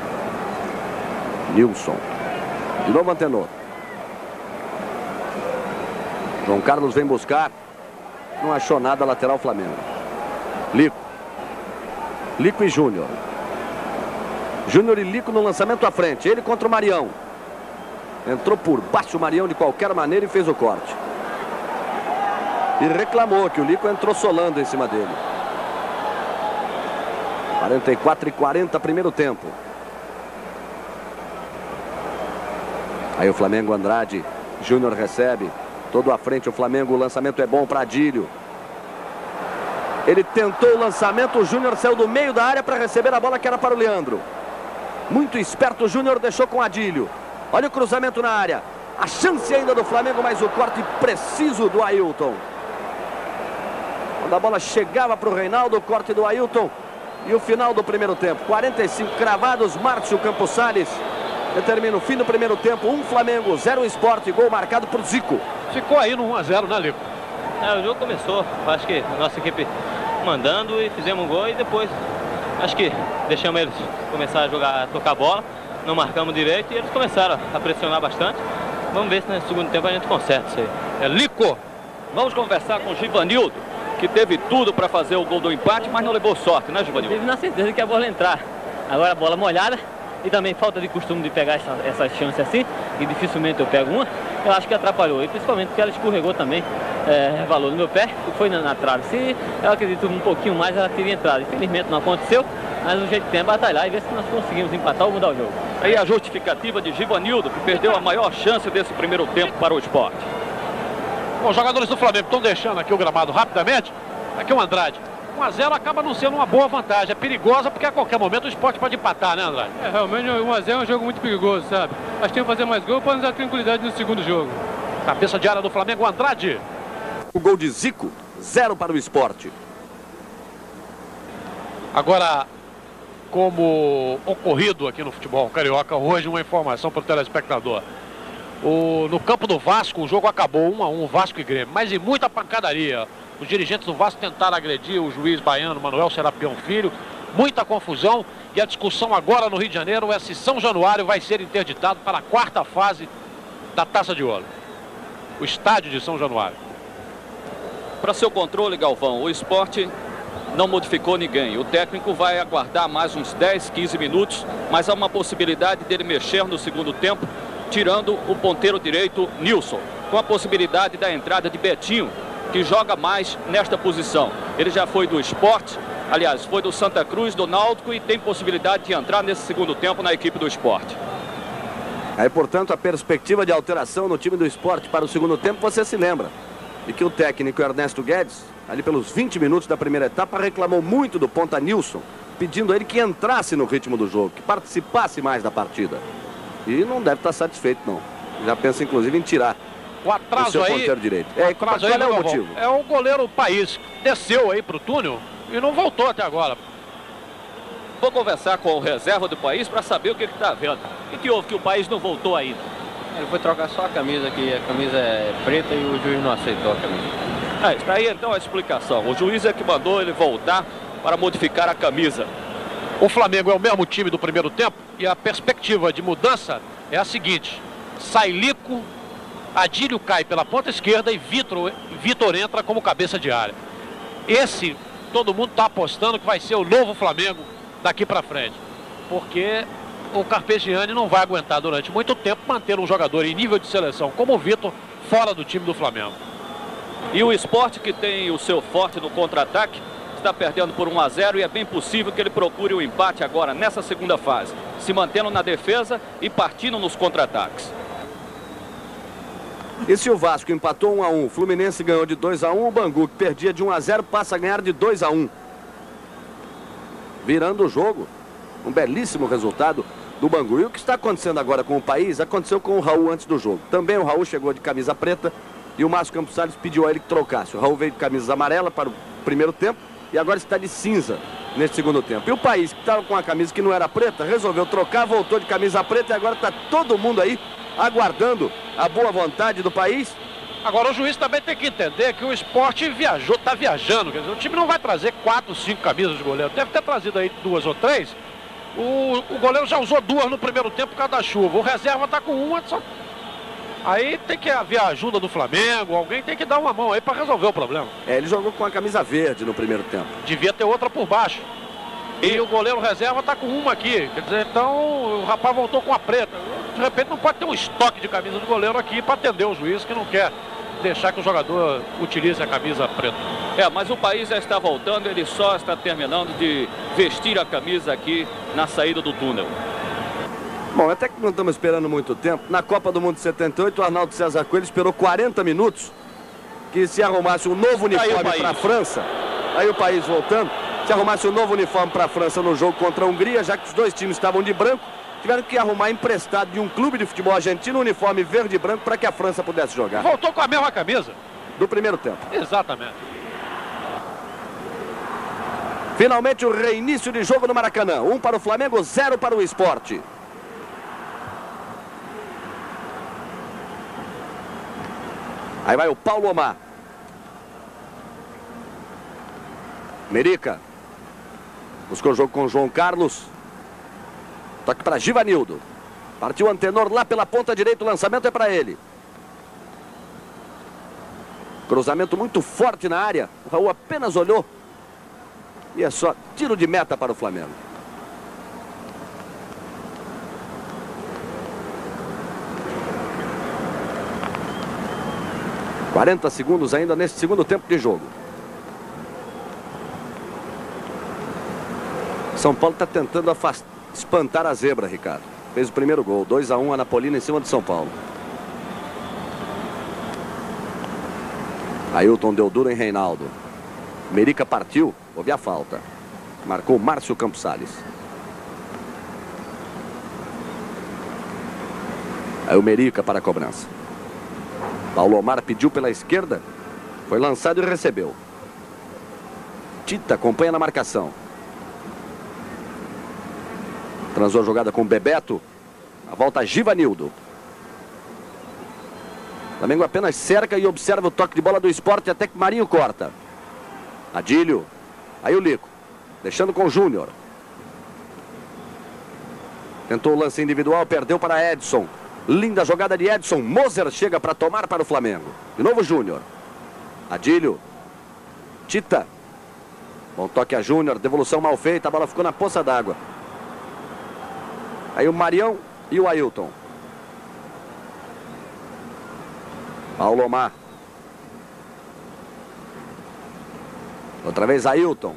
Nilson. De novo Antenor. João Carlos vem buscar. Não achou nada, lateral Flamengo. Lico. Lico e Júnior. Júnior e Lico no lançamento à frente. Ele contra o Marião. Entrou por baixo o Marião de qualquer maneira e fez o corte. E reclamou que o Lico entrou solando em cima dele. quarenta e quatro e quarenta, primeiro tempo. Aí o Flamengo, Andrade. Júnior recebe. Todo à frente o Flamengo. O lançamento é bom para Adílio. Ele tentou o lançamento, o Júnior saiu do meio da área para receber a bola que era para o Leandro. Muito esperto o Júnior, deixou com o Adílio. Olha o cruzamento na área. A chance ainda do Flamengo, mas o corte preciso do Ailton. Quando a bola chegava para o Reinaldo, o corte do Ailton. E o final do primeiro tempo. quarenta e cinco cravados, Márcio Campos Salles determina o fim do primeiro tempo. Um Flamengo, zero Sport, gol marcado por Zico. Ficou aí no um a zero, né, Lico? É, o jogo começou, acho que a nossa equipe mandando e fizemos um gol e depois acho que deixamos eles começar a jogar, a tocar a bola, não marcamos direito e eles começaram a pressionar bastante. Vamos ver se no segundo tempo a gente conserta isso aí. É Lico. Vamos conversar com o Givanildo, que teve tudo para fazer o gol do empate, mas não levou sorte, né, Givanildo? Tive na certeza que a bola ia entrar. Agora a bola molhada e também falta de costume de pegar essa, essa chance assim, e dificilmente eu pego uma, eu acho que atrapalhou. E principalmente porque ela escorregou também, é, valor no meu pé, e foi na, na trave. Se eu acredito um pouquinho mais, ela teria entrado. Infelizmente não aconteceu, mas o jeito que tem é batalhar e ver se nós conseguimos empatar ou mudar o jogo. Aí a justificativa de Givanildo, que perdeu a maior chance desse primeiro tempo para o Sport. Bom, os jogadores do Flamengo estão deixando aqui o gramado rapidamente. Aqui o Andrade. um a zero acaba não sendo uma boa vantagem. É perigosa porque a qualquer momento o Sport pode empatar, né, Andrade? É, realmente um a zero é um jogo muito perigoso, sabe? Acho que tem que fazer mais gol para nos dar tranquilidade no segundo jogo. Cabeça de área do Flamengo, Andrade. O gol de Zico, zero para o Sport. Agora, como ocorrido aqui no futebol carioca, hoje uma informação para o telespectador. O, no campo do Vasco, o jogo acabou um a um, Vasco e Grêmio, mas em muita pancadaria. Os dirigentes do Vasco tentaram agredir o juiz baiano Manuel Serapião Filho. Muita confusão e a discussão agora no Rio de Janeiro é se São Januário vai ser interditado para a quarta fase da Taça de Ouro. O estádio de São Januário. Para seu controle, Galvão, o Sport não modificou ninguém. O técnico vai aguardar mais uns dez, quinze minutos, mas há uma possibilidade dele mexer no segundo tempo, tirando o ponteiro direito Nilson, com a possibilidade da entrada de Betinho, que joga mais nesta posição. Ele já foi do Sport, aliás, foi do Santa Cruz, do Náutico, e tem possibilidade de entrar nesse segundo tempo na equipe do Sport. Aí, portanto, a perspectiva de alteração no time do Sport para o segundo tempo, você se lembra. E que o técnico Ernesto Guedes, ali pelos vinte minutos da primeira etapa, reclamou muito do ponta Nilson, pedindo a ele que entrasse no ritmo do jogo, que participasse mais da partida. E não deve estar satisfeito, não. Já pensa, inclusive, em tirar o atraso o seu aí, ponteiro direito. O É, atraso qual aí, é o Galvão, motivo? É o goleiro País, desceu aí pro túnel e não voltou até agora. Vou conversar com o reserva do País para saber o que está vendo. O que, que houve que o País não voltou ainda? Ele foi trocar só a camisa, que a camisa é preta e o juiz não aceitou a camisa. Ah, está aí então a explicação. O juiz é que mandou ele voltar para modificar a camisa. O Flamengo é o mesmo time do primeiro tempo e a perspectiva de mudança é a seguinte: sai Lico, Adílio cai pela ponta esquerda e Vitor, Vitor entra como cabeça de área. Esse, todo mundo está apostando que vai ser o novo Flamengo daqui para frente, porque o Carpegiani não vai aguentar durante muito tempo manter um jogador em nível de seleção como o Vitor fora do time do Flamengo. E o Sport, que tem o seu forte no contra-ataque, está perdendo por um a zero e é bem possível que ele procure o empate agora nessa segunda fase, se mantendo na defesa e partindo nos contra-ataques. E se o Vasco empatou um a um, o Fluminense ganhou de dois a um, o Bangu, que perdia de um a zero, passa a ganhar de dois a um. Virando o jogo. Um belíssimo resultado do Bangu. E o que está acontecendo agora com o País, aconteceu com o Raul antes do jogo. Também o Raul chegou de camisa preta e o Márcio Campos Salles pediu a ele que trocasse. O Raul veio de camisa amarela para o primeiro tempo e agora está de cinza nesse segundo tempo. E o País, que estava com a camisa que não era preta, resolveu trocar, voltou de camisa preta e agora está todo mundo aí aguardando a boa vontade do País. Agora o juiz também tem que entender que o Sport viajou, está viajando. Quer dizer, o time não vai trazer quatro, cinco camisas de goleiro. Deve ter trazido aí duas ou três. O, o goleiro já usou duas no primeiro tempo por causa da chuva. O reserva está com uma só. Aí tem que haver a ajuda do Flamengo. Alguém tem que dar uma mão aí para resolver o problema. É, ele jogou com a camisa verde no primeiro tempo. Devia ter outra por baixo. E o goleiro reserva está com uma aqui. Quer dizer, então o rapaz voltou com a preta. De repente não pode ter um estoque de camisa do goleiro aqui para atender o juiz que não quer deixar que o jogador utilize a camisa preta. É, mas o País já está voltando, ele só está terminando de vestir a camisa aqui na saída do túnel. Bom, até que não estamos esperando muito tempo. Na Copa do Mundo de setenta e oito, o Arnaldo César Coelho esperou quarenta minutos que se arrumasse um novo uniforme para a França. Aí o país voltando. Se arrumasse um novo uniforme para a França no jogo contra a Hungria, já que os dois times estavam de branco, tiveram que arrumar emprestado de um clube de futebol argentino um uniforme verde e branco para que a França pudesse jogar. Voltou com a mesma camisa. Do primeiro tempo. Exatamente. Finalmente o reinício de jogo no Maracanã. Um para o Flamengo, zero para o Sport. Aí vai o Paulo Omar. Merica. Buscou o jogo com o João Carlos. Toque para Givanildo. Partiu o Antenor lá pela ponta direita. O lançamento é para ele. Cruzamento muito forte na área. O Raul apenas olhou. E é só tiro de meta para o Flamengo. quarenta segundos ainda nesse segundo tempo de jogo. São Paulo está tentando afastar, espantar a zebra, Ricardo. Fez o primeiro gol, dois a um, Anapolina em cima de São Paulo. Ailton deu duro em Reinaldo. Merica partiu, houve a falta. Marcou Márcio Campos Salles. Aí o Merica para a cobrança. Paulo Omar pediu pela esquerda. Foi lançado e recebeu. Tita acompanha na marcação. Transou a jogada com o Bebeto. A volta Givanildo. Flamengo apenas cerca e observa o toque de bola do Sport até que Marinho corta. Adílio. Aí o Lico. Deixando com o Júnior. Tentou o lance individual, perdeu para Edson. Linda jogada de Edson. Moser chega para tomar para o Flamengo. De novo Júnior. Adílio. Tita. Bom toque a Júnior. Devolução mal feita. A bola ficou na poça d'água. Aí o Marião e o Ailton. Paulo Omar. Outra vez Ailton.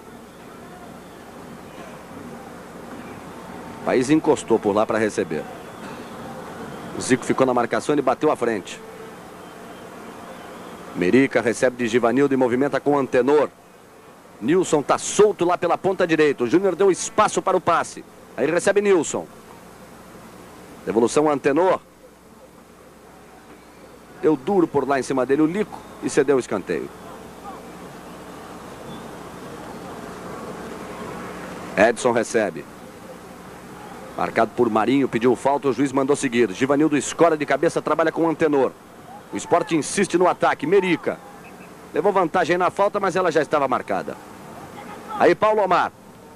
O país encostou por lá para receber. O Zico ficou na marcação e bateu à frente. Merica recebe de Givanildo e movimenta com o Antenor. Nilson está solto lá pela ponta direita. O Júnior deu espaço para o passe. Aí recebe Nilson. Devolução Antenor. Deu duro por lá em cima dele o Lico e cedeu o escanteio. Edson recebe. Marcado por Marinho, pediu falta, o juiz mandou seguir. Givanildo escora de cabeça, trabalha com o Antenor. O Sport insiste no ataque. Merica. Levou vantagem na falta, mas ela já estava marcada. Aí Paulo Omar.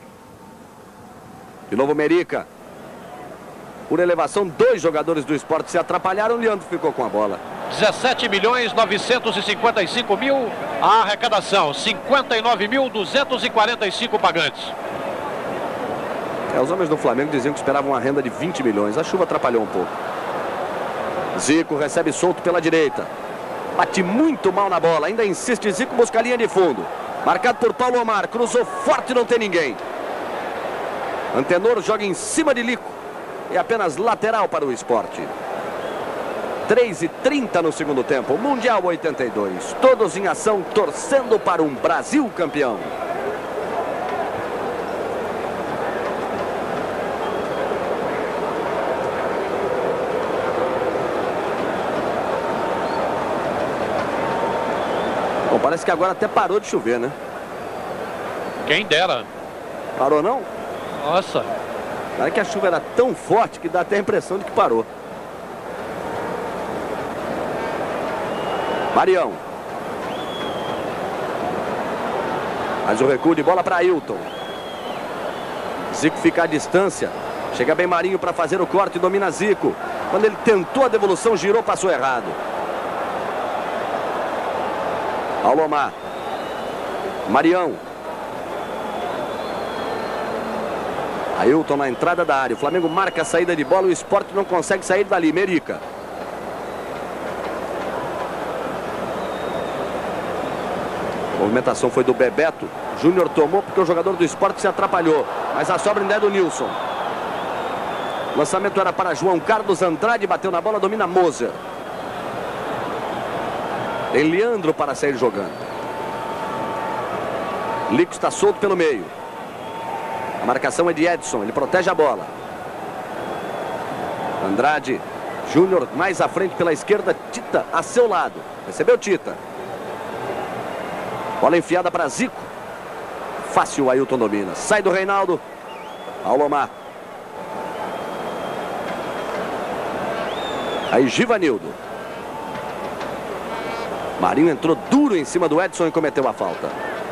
De novo Merica. Por elevação, dois jogadores do Sport se atrapalharam. O Leandro ficou com a bola. dezessete milhões novecentos e cinquenta e cinco mil a arrecadação. cinquenta e nove mil duzentos e quarenta e cinco pagantes. É, os homens do Flamengo diziam que esperavam uma renda de vinte milhões. A chuva atrapalhou um pouco. Zico recebe solto pela direita. Bate muito mal na bola. Ainda insiste Zico, busca a linha de fundo. Marcado por Paulo Omar. Cruzou forte, não tem ninguém. Antenor joga em cima de Lico. É apenas lateral para o Sport. três e trinta no segundo tempo. Mundial oitenta e dois. Todos em ação, torcendo para um Brasil campeão. Bom, parece que agora até parou de chover, né? Quem dera. Parou não? Nossa. Parece que a chuva era tão forte que dá até a impressão de que parou. Marião. Mas o recuo de bola para Ailton. Zico fica à distância. Chega bem Marinho para fazer o corte, domina Zico. Quando ele tentou a devolução, girou, passou errado. Paulo Omar. Marião. Ailton na entrada da área. O Flamengo marca a saída de bola. O Sport não consegue sair dali. Merica. A movimentação foi do Bebeto. Júnior tomou porque o jogador do Sport se atrapalhou. Mas a sobra ainda é do Nilson. O lançamento era para João Carlos. Andrade bateu na bola, domina Moser. Tem Leandro para sair jogando. Lico está solto pelo meio. A marcação é de Edson, ele protege a bola. Andrade, Júnior mais à frente pela esquerda, Tita a seu lado. Recebeu Tita. Bola enfiada para Zico. Fácil, o Ailton domina. Sai do Reinaldo. Alomar. Aí Givanildo. Marinho entrou duro em cima do Edson e cometeu a falta.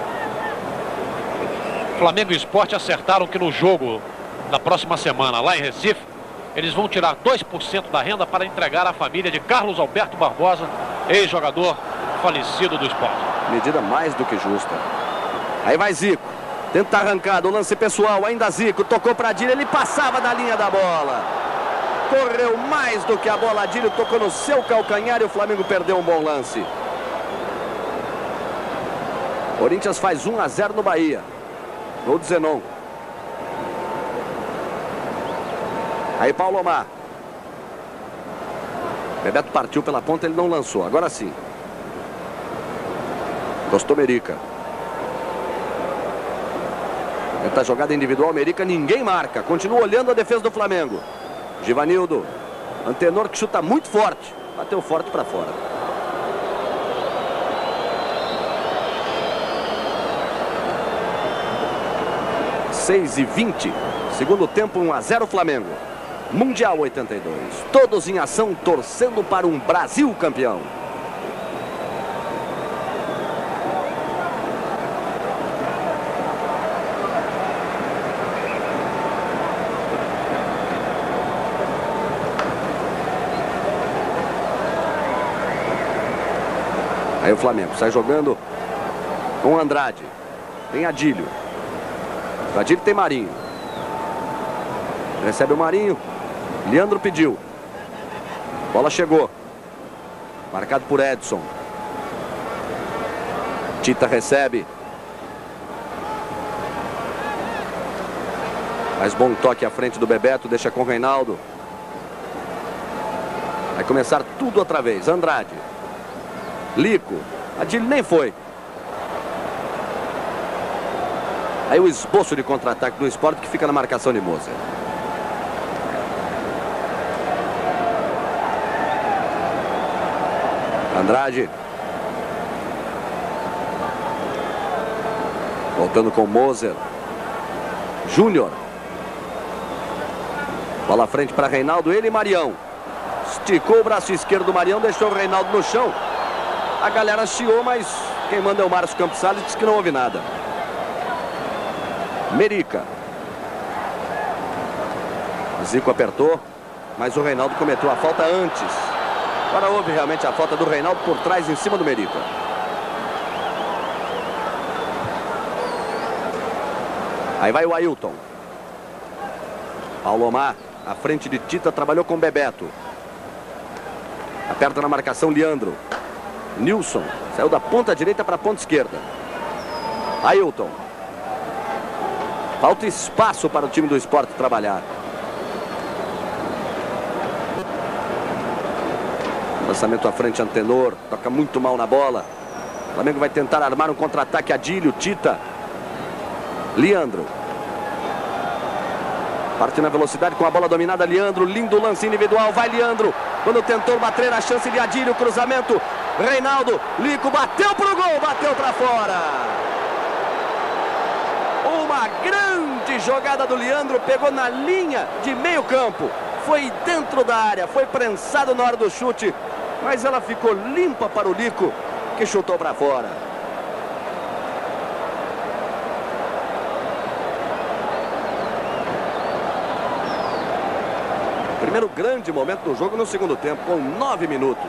Flamengo e Sport acertaram que no jogo da próxima semana, lá em Recife, eles vão tirar dois por cento da renda para entregar à família de Carlos Alberto Barbosa, ex-jogador falecido do Sport. Medida mais do que justa. Aí vai Zico. Tenta arrancada, o lance pessoal, ainda Zico. Tocou para Adílio, ele passava da linha da bola. Correu mais do que a bola, Adílio tocou no seu calcanhar e o Flamengo perdeu um bom lance. Corinthians faz um a zero no Bahia. Gol de Zenon. Aí Paulo Omar. Bebeto partiu pela ponta, ele não lançou. Agora sim. Gostou Merica. Tenta jogada individual, Merica, ninguém marca. Continua olhando a defesa do Flamengo. Givanildo. Antenor que chuta muito forte. Bateu forte para fora. seis e vinte. Segundo tempo, um a zero Flamengo. Mundial oitenta e dois. Todos em ação, torcendo para um Brasil campeão. Aí o Flamengo sai jogando com Andrade. Tem Adílio. O Adílio tem Marinho. Recebe o Marinho. Leandro pediu. Bola chegou. Marcado por Edson. Tita recebe. Faz bom toque à frente do Bebeto. Deixa com o Reinaldo. Vai começar tudo outra vez. Andrade. Lico. Adílio nem foi. Aí o esboço de contra-ataque do Sport que fica na marcação de Moser. Andrade. Voltando com Moser. Júnior. Bola à frente para Reinaldo, ele e Marião. Esticou o braço esquerdo do Marião, deixou o Reinaldo no chão. A galera chiou, mas quem manda é o Márcio Campos Salles, disse que não houve nada. Merica. Zico apertou, mas o Reinaldo cometeu a falta antes. Agora houve realmente a falta do Reinaldo por trás em cima do Merica. Aí vai o Ailton. Paulo Omar, à frente de Tita, trabalhou com Bebeto. Aperta na marcação Leandro. Nilson, saiu da ponta direita para a ponta esquerda. Ailton. Falta espaço para o time do Sport trabalhar. Lançamento à frente, Antenor. Toca muito mal na bola. O Flamengo vai tentar armar um contra-ataque. Adílio, Tita. Leandro. Parte na velocidade com a bola dominada. Leandro, lindo lance individual. Vai Leandro. Quando tentou bater a chance de Adílio. Cruzamento. Reinaldo. Lico bateu pro gol. Bateu para fora. Uma grande jogada do Leandro, pegou na linha de meio campo, foi dentro da área, foi prensado na hora do chute, mas ela ficou limpa para o Lico, que chutou para fora. Primeiro grande momento do jogo no segundo tempo, com nove minutos.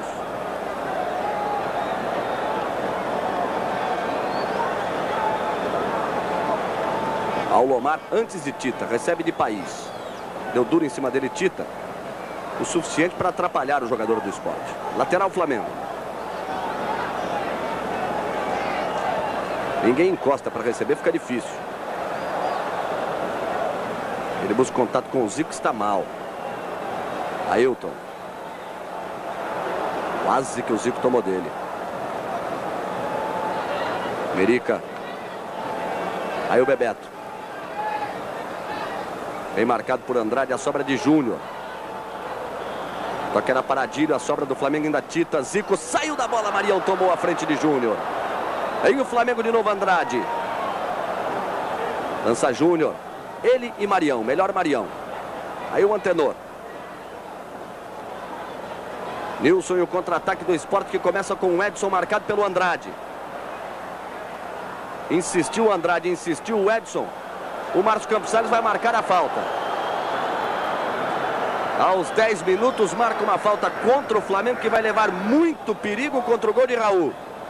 Paulo Omar antes de Tita, recebe de País. Deu duro em cima dele Tita. O suficiente para atrapalhar o jogador do Sport. Lateral Flamengo. Ninguém encosta para receber, fica difícil. Ele busca contato com o Zico, está mal. Ailton. Quase que o Zico tomou dele. Merica. Aí o Bebeto. Bem marcado por Andrade, a sobra de Júnior. Toque era Paradilho, a sobra do Flamengo ainda Tita. Zico saiu da bola, Marião tomou a frente de Júnior. Aí o Flamengo de novo, Andrade. Lança Júnior. Ele e Marião, melhor Marião. Aí o Antenor. Nilson e o contra-ataque do Sport, que começa com o Edson marcado pelo Andrade. Insistiu o Andrade, insistiu o Edson. O Márcio Campos Salles vai marcar a falta. Aos dez minutos marca uma falta contra o Flamengo, que vai levar muito perigo contra o gol de Raul.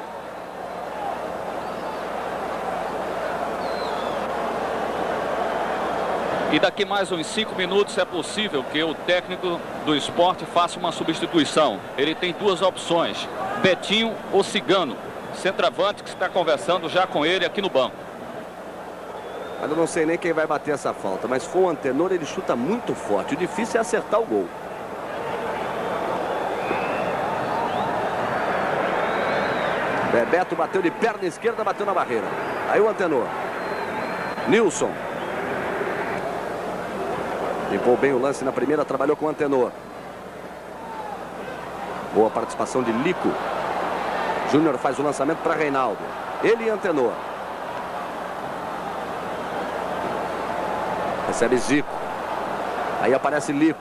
E daqui mais uns cinco minutos é possível que o técnico do Sport faça uma substituição. Ele tem duas opções, Betinho ou Cigano. Centroavante que está conversando já com ele aqui no banco. Mas eu não sei nem quem vai bater essa falta, mas se for o Antenor, ele chuta muito forte. O difícil é acertar o gol. Bebeto bateu de perna esquerda, bateu na barreira. Aí o Antenor. Nilson. Limpou bem o lance na primeira, trabalhou com o Antenor. Boa participação de Lico. Júnior faz o lançamento para Reinaldo. Ele e Antenor. Recebe Zico. Aí aparece Lico.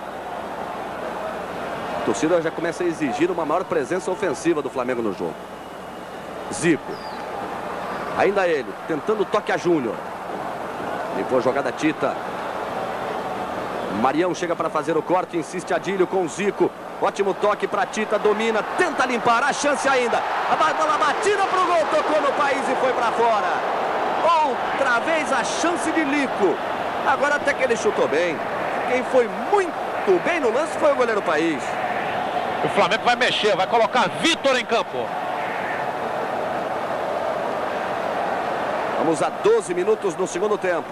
A torcida já começa a exigir uma maior presença ofensiva do Flamengo no jogo. Zico. Ainda ele, tentando toque a Júnior. Limpou a jogada Tita. Marião chega para fazer o corte, insiste Adílio com o Zico. Ótimo toque para Tita, domina, tenta limpar, a chance ainda. A bola batida para o gol, tocou no País e foi para fora. Outra vez a chance de Lico. Agora até que ele chutou bem. Quem foi muito bem no lance foi o goleiro País. O Flamengo vai mexer, vai colocar Vitor em campo. Vamos a doze minutos no segundo tempo.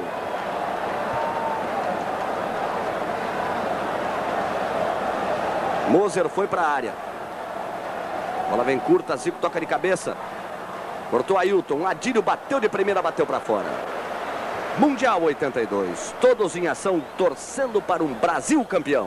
Moser foi para a área. Bola vem curta, Zico toca de cabeça. Cortou Ailton, Adílio bateu de primeira, bateu para fora. Mundial oitenta e dois. Todos em ação, torcendo para um Brasil campeão.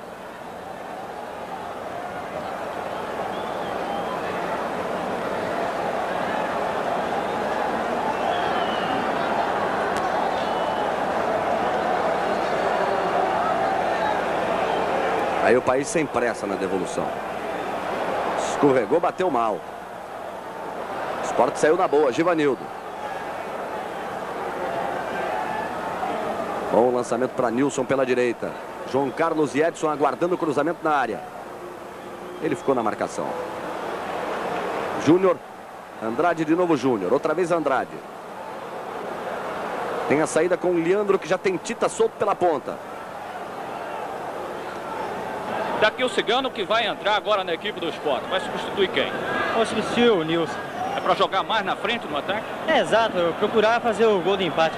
Aí o País sem pressa na devolução. Escorregou, bateu mal. O Sport saiu na boa, Givanildo. Bom lançamento para Nilson pela direita. João Carlos e Edson aguardando o cruzamento na área. Ele ficou na marcação. Júnior. Andrade de novo, Júnior. Outra vez Andrade. Tem a saída com o Leandro, que já tem Tita solto pela ponta. Daqui o Cigano, que vai entrar agora na equipe do Sport. Vai substituir quem? Vou substituir o Nilson. É para jogar mais na frente no ataque? É exato, eu procurar fazer o gol de empate.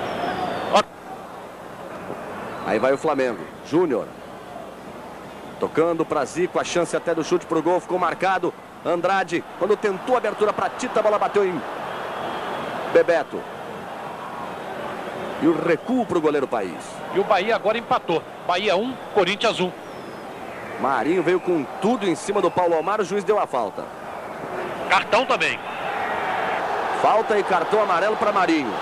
Aí vai o Flamengo. Júnior. Tocando para Zico, a chance até do chute para o gol, ficou marcado. Andrade, quando tentou a abertura para Tita, a bola bateu em Bebeto. E o recuo para o goleiro País. E o Bahia agora empatou. Bahia um, Corinthians um. Marinho veio com tudo em cima do Paulo Omar, o juiz deu a falta. Cartão também. Falta e cartão amarelo para Marinho.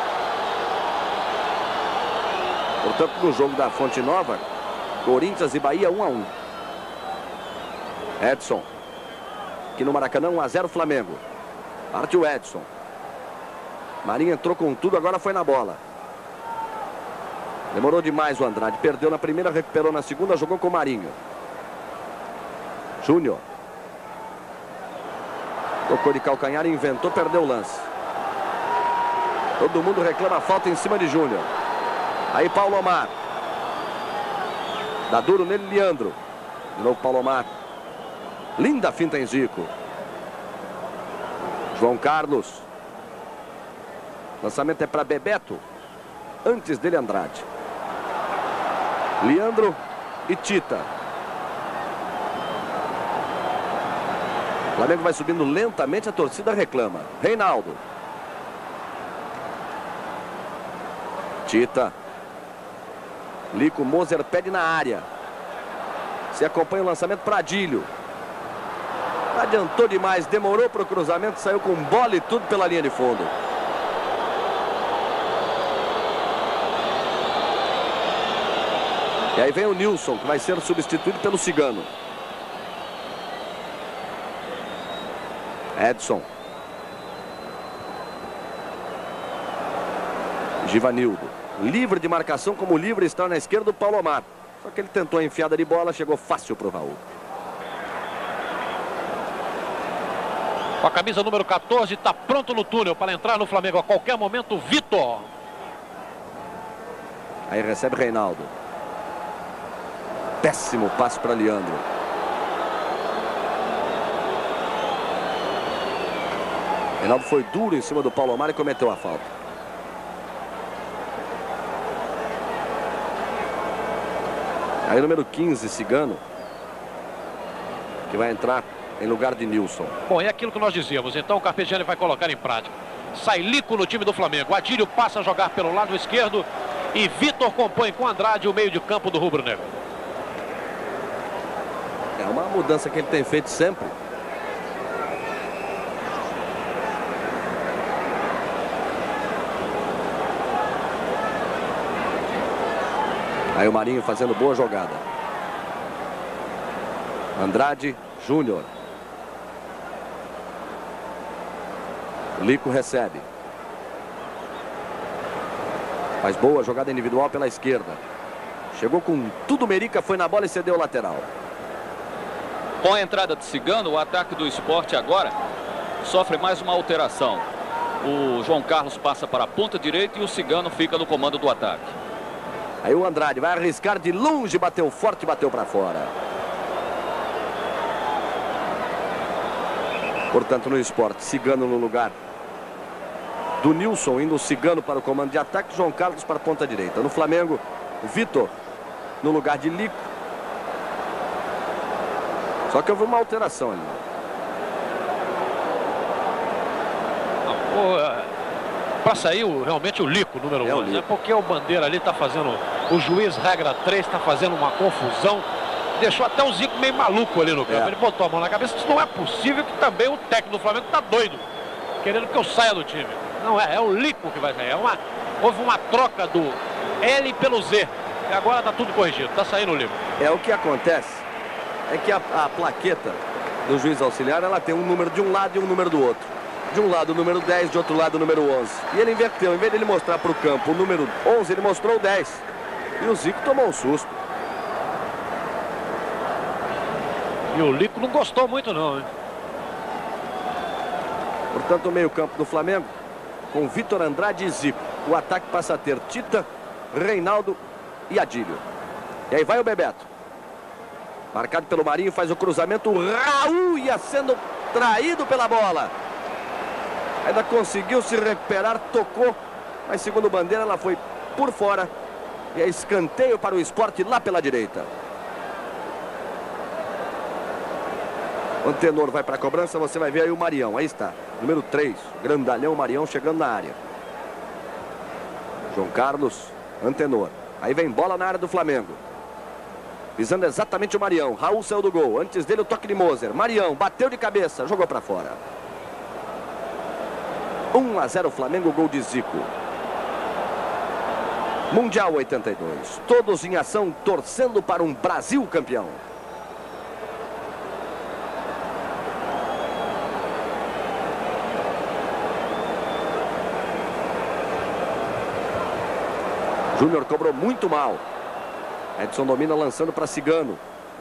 Portanto, no jogo da Fonte Nova, Corinthians e Bahia um a um. Edson. Aqui no Maracanã, um a zero Flamengo. Parte o Edson. Marinho entrou com tudo, agora foi na bola. Demorou demais o Andrade. Perdeu na primeira, recuperou na segunda, jogou com o Marinho. Júnior. Tocou de calcanhar, inventou, perdeu o lance. Todo mundo reclama falta em cima de Júnior. Aí Paulo Omar. Dá duro nele, Leandro. De novo Paulo Omar. Linda finta em Zico. João Carlos. Lançamento é para Bebeto. Antes dele, Andrade. Leandro e Tita. O Flamengo vai subindo lentamente, a torcida reclama. Reinaldo. Tita. Lico, Moser pede na área. Se acompanha o lançamento para Adílio. Adiantou demais, demorou para o cruzamento, saiu com bola e tudo pela linha de fundo. E aí vem o Nilson, que vai ser substituído pelo Cigano. Edson. Givanildo. Livre de marcação, como livre está na esquerda o Paulo Omar. Só que ele tentou a enfiada de bola, chegou fácil para o Raul. Com a camisa número quatorze, está pronto no túnel para entrar no Flamengo a qualquer momento, Vitor. Aí recebe Reinaldo. Péssimo passe para Leandro. Reinaldo foi duro em cima do Paulo Omar e cometeu a falta. Aí o número quinze, Cigano, que vai entrar em lugar de Nilson. Bom, é aquilo que nós dizíamos. Então o Carpegiani vai colocar em prática. Sai Lico no time do Flamengo. Adílio passa a jogar pelo lado esquerdo. E Vitor compõe com Andrade o meio de campo do rubro-negro. É uma mudança que ele tem feito sempre. Aí o Marinho fazendo boa jogada. Andrade Júnior. Lico recebe. Faz boa jogada individual pela esquerda. Chegou com tudo, Merica foi na bola e cedeu o lateral. Com a entrada do Cigano, o ataque do Sport agora sofre mais uma alteração. O João Carlos passa para a ponta direita e o Cigano fica no comando do ataque. Aí o Andrade vai arriscar de longe, bateu forte, bateu para fora. Portanto, no Sport, Cigano no lugar do Nilson, indo o Cigano para o comando de ataque, João Carlos para a ponta direita. No Flamengo, Vitor no lugar de Lico. Só que houve uma alteração ali. Para sair o, realmente o Lico, número é onze. É porque o Bandeira ali está fazendo, o juiz regra três está fazendo uma confusão. Deixou até o Zico meio maluco ali no campo. É. Ele botou a mão na cabeça. Isso não é possível, que também o técnico do Flamengo está doido, querendo que eu saia do time. Não é, é o Lico que vai sair. É uma, houve uma troca do L pelo Z. E agora está tudo corrigido, está saindo o Lico. É, o que acontece é que a, a plaqueta do juiz auxiliar, ela tem um número de um lado e um número do outro. De um lado o número dez, de outro lado o número onze. E ele inverteu, em vez de ele mostrar para o campo o número onze, ele mostrou o dez. E o Zico tomou um susto. E o Lico não gostou muito não, hein? Portanto, o meio campo do Flamengo, com Vitor, Andrade e Zico. O ataque passa a ter Tita, Reinaldo e Adílio. E aí vai o Bebeto. Marcado pelo Marinho, faz o cruzamento. O Raul ia sendo traído pela bola. Ainda conseguiu se recuperar, tocou. Mas segundo o Bandeira, ela foi por fora. E é escanteio para o Sport lá pela direita. O Antenor vai para a cobrança, você vai ver aí o Marião. Aí está, número três, grandalhão Marião chegando na área. João Carlos, Antenor. Aí vem bola na área do Flamengo. Visando exatamente o Marião. Raul saiu do gol. Antes dele o toque de Moser. Marião bateu de cabeça, jogou para fora. um a zero Flamengo, gol de Zico. Mundial oitenta e dois. Todos em ação, torcendo para um Brasil campeão. Júnior cobrou muito mal. Edson domina, lançando para Cigano.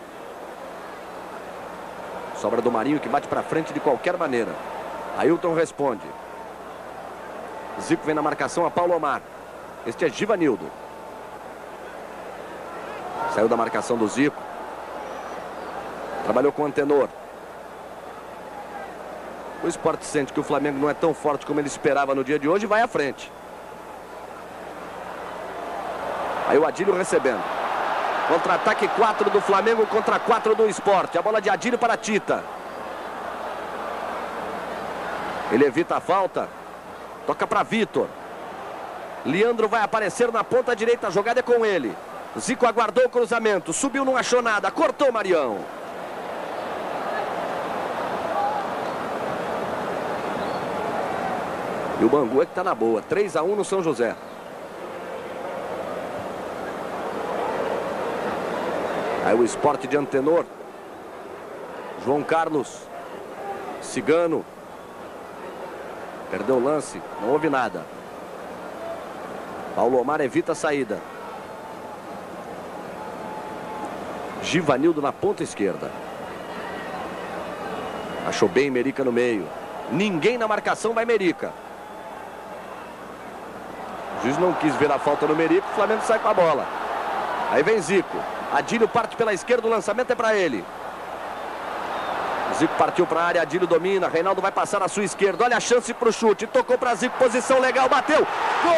Sobra do Marinho, que bate para frente de qualquer maneira. Ailton responde. Zico vem na marcação a Paulo Omar. Este é Givanildo. Saiu da marcação do Zico. Trabalhou com o Antenor. O Sport sente que o Flamengo não é tão forte como ele esperava no dia de hoje e vai à frente. Aí o Adílio recebendo. Contra-ataque quatro do Flamengo contra quatro do Sport. A bola de Adílio para Tita. Ele evita a falta. Toca para Vitor. Leandro vai aparecer na ponta direita, a jogada é com ele. Zico aguardou o cruzamento, subiu, não achou nada, cortou Marião. E o Bangu é que tá na boa, três a um no São José. Aí o Sport de Antenor. João Carlos. Cigano. Perdeu o lance, não houve nada. Paulo Omar evita a saída. Givanildo na ponta esquerda. Achou bem Merica no meio. Ninguém na marcação, vai Merica. O juiz não quis ver a falta no Merica, o Flamengo sai com a bola. Aí vem Zico. Adílio parte pela esquerda, o lançamento é para ele. Zico partiu para a área, Adílio domina. Reinaldo vai passar à sua esquerda. Olha a chance para o chute. Tocou para Zico, posição legal, bateu. Gol!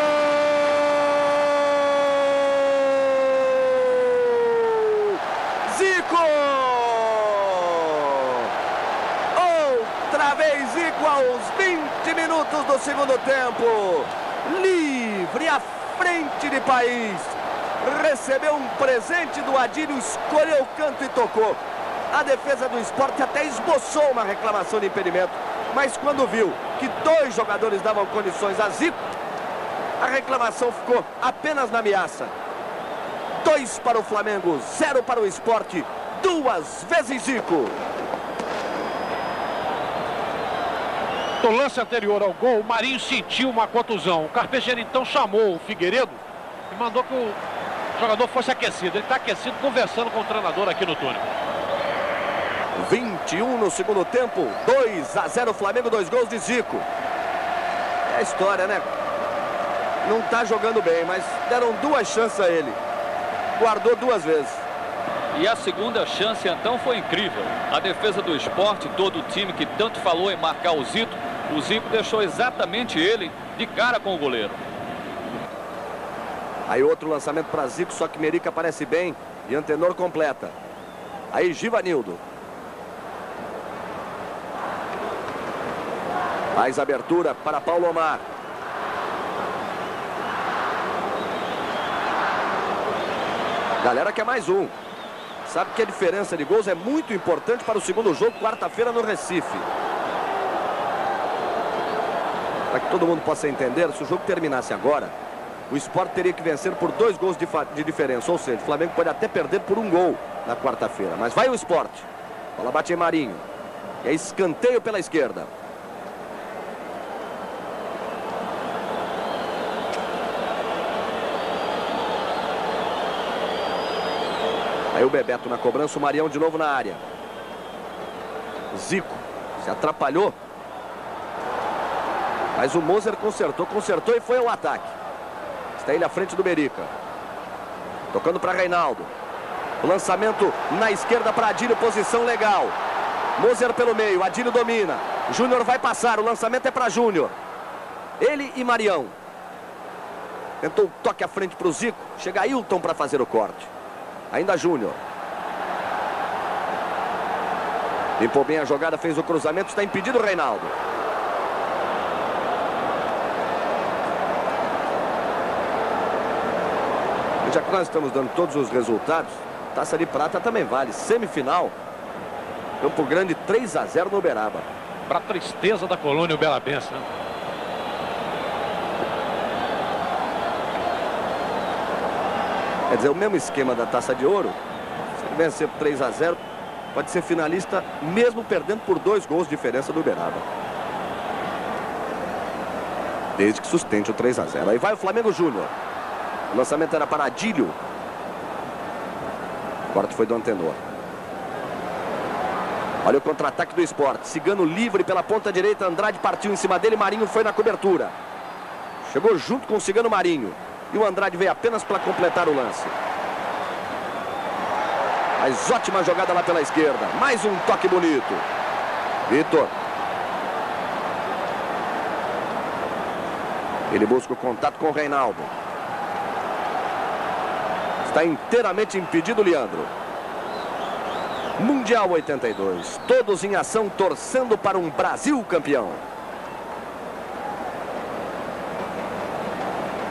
Zico! Outra vez Zico aos vinte minutos do segundo tempo. Livre, à frente de país. Recebeu um presente do Adílio, escolheu o canto e tocou. A defesa do Sport até esboçou uma reclamação de impedimento, mas quando viu que dois jogadores davam condições a Zico, a reclamação ficou apenas na ameaça. Dois para o Flamengo, zero para o Sport, duas vezes Zico. No lance anterior ao gol, o Marinho sentiu uma contusão. O Carpegiani então chamou o Figueiredo e mandou que o jogador fosse aquecido. Ele está aquecido conversando com o treinador aqui no túnel. vinte e um no segundo tempo, dois a zero Flamengo, dois gols de Zico. É a história, né? Não está jogando bem, mas deram duas chances a ele. Guardou duas vezes. E a segunda chance então foi incrível. A defesa do Sport, todo o time que tanto falou em marcar o Zito, o Zico deixou exatamente ele de cara com o goleiro. Aí outro lançamento para Zico, só que Merica aparece bem e Antenor completa. Aí Givanildo. Faz abertura para Paulo Omar. Galera quer mais um. Sabe que a diferença de gols é muito importante para o segundo jogo, quarta-feira no Recife. Para que todo mundo possa entender, se o jogo terminasse agora, o Sport teria que vencer por dois gols de, de diferença. Ou seja, o Flamengo pode até perder por um gol na quarta-feira. Mas vai o Sport. Bola bate em Marinho. E é escanteio pela esquerda. Aí o Bebeto na cobrança, o Marião de novo na área. Zico se atrapalhou. Mas o Moser consertou, consertou e foi ao ataque. Está ele à frente do Merica. Tocando para Reinaldo. O lançamento na esquerda para Adílio, posição legal. Moser pelo meio, Adílio domina. Júnior vai passar, o lançamento é para Júnior. Ele e Marião. Tentou o toque à frente para o Zico. Chega Ailton para fazer o corte. Ainda Júnior. Limpou bem a jogada, fez o cruzamento, está impedido o Reinaldo. Já que nós estamos dando todos os resultados, Taça de Prata também vale. Semifinal, Campo Grande três a zero no Uberaba. Para tristeza da colônia uberabense, né? Quer dizer, o mesmo esquema da Taça de Ouro, se ele vencer por três a zero, pode ser finalista mesmo perdendo por dois gols de diferença do Uberaba. Desde que sustente o três a zero. Aí vai o Flamengo Júnior. O lançamento era para Adílio. O corte foi do Antenor. Olha o contra-ataque do Sport. Cigano livre pela ponta direita. Andrade partiu em cima dele. Marinho foi na cobertura. Chegou junto com o Cigano Marinho. E o Andrade veio apenas para completar o lance. Mas ótima jogada lá pela esquerda. Mais um toque bonito. Vitor. Ele busca o contato com o Reinaldo. Está inteiramente impedido o Leandro. Mundial oitenta e dois. Todos em ação, torcendo para um Brasil campeão.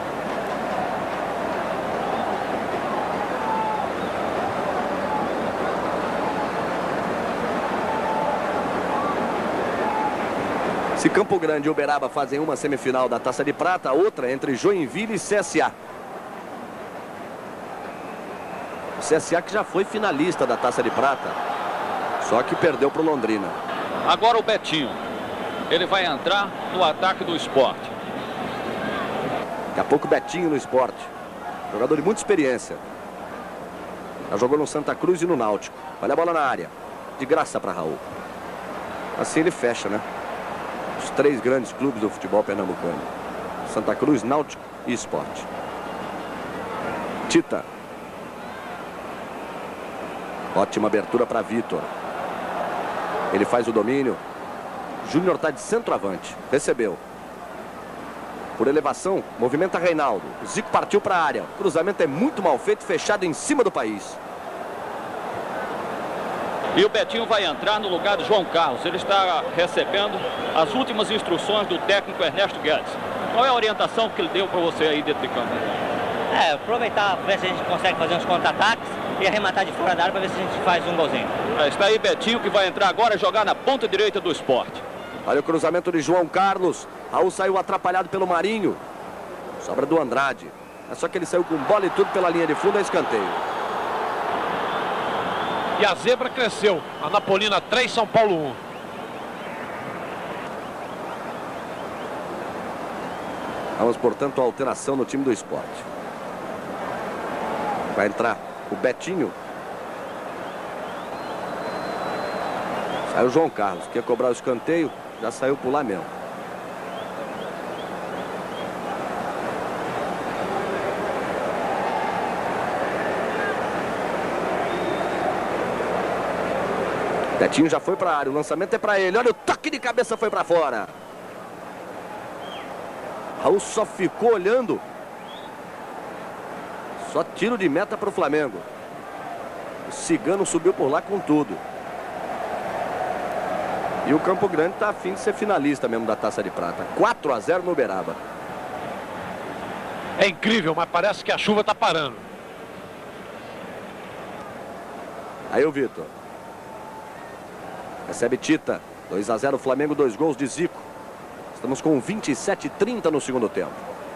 Se Campo Grande e Uberaba fazem uma semifinal da Taça de Prata, a outra entre Joinville e C S A. O C S A que já foi finalista da Taça de Prata, só que perdeu para o Londrina. Agora o Betinho. Ele vai entrar no ataque do Sport. Daqui a pouco Betinho no Sport. Jogador de muita experiência. Já jogou no Santa Cruz e no Náutico. Olha a bola na área. De graça para Raul. Assim ele fecha, né? Os três grandes clubes do futebol pernambucano. Santa Cruz, Náutico e Sport. Tita. Ótima abertura para Vitor. Ele faz o domínio. Júnior está de centroavante. Recebeu. Por elevação, movimenta Reinaldo. O Zico partiu para a área. O cruzamento é muito mal feito, fechado em cima do país. E o Betinho vai entrar no lugar do João Carlos. Ele está recebendo as últimas instruções do técnico Ernesto Guedes. Qual é a orientação que ele deu para você aí dentro de campo? É, aproveitar, ver se a gente consegue fazer uns contra-ataques e arrematar de fora da área para ver se a gente faz um golzinho. É, está aí Betinho que vai entrar agora e jogar na ponta direita do Sport. Olha o cruzamento de João Carlos. Raul saiu atrapalhado pelo Marinho. Sobra do Andrade. É só que ele saiu com bola e tudo pela linha de fundo, é escanteio. E a zebra cresceu. Anapolina três, São Paulo um. Vamos, portanto, a alteração no time do Sport. Vai entrar o Betinho. Saiu o João Carlos. Quer cobrar o escanteio. Já saiu por lá mesmo. Betinho já foi para a área. O lançamento é para ele. Olha, o toque de cabeça foi para fora. Raul só ficou olhando. Só tiro de meta para o Flamengo. O Cigano subiu por lá com tudo. E o Campo Grande está a fim de ser finalista mesmo da Taça de Prata. quatro a zero no Uberaba. É incrível, mas parece que a chuva está parando. Aí o Vitor. Recebe Tita. dois a zero Flamengo, dois gols de Zico. Estamos com vinte e sete a trinta no segundo tempo.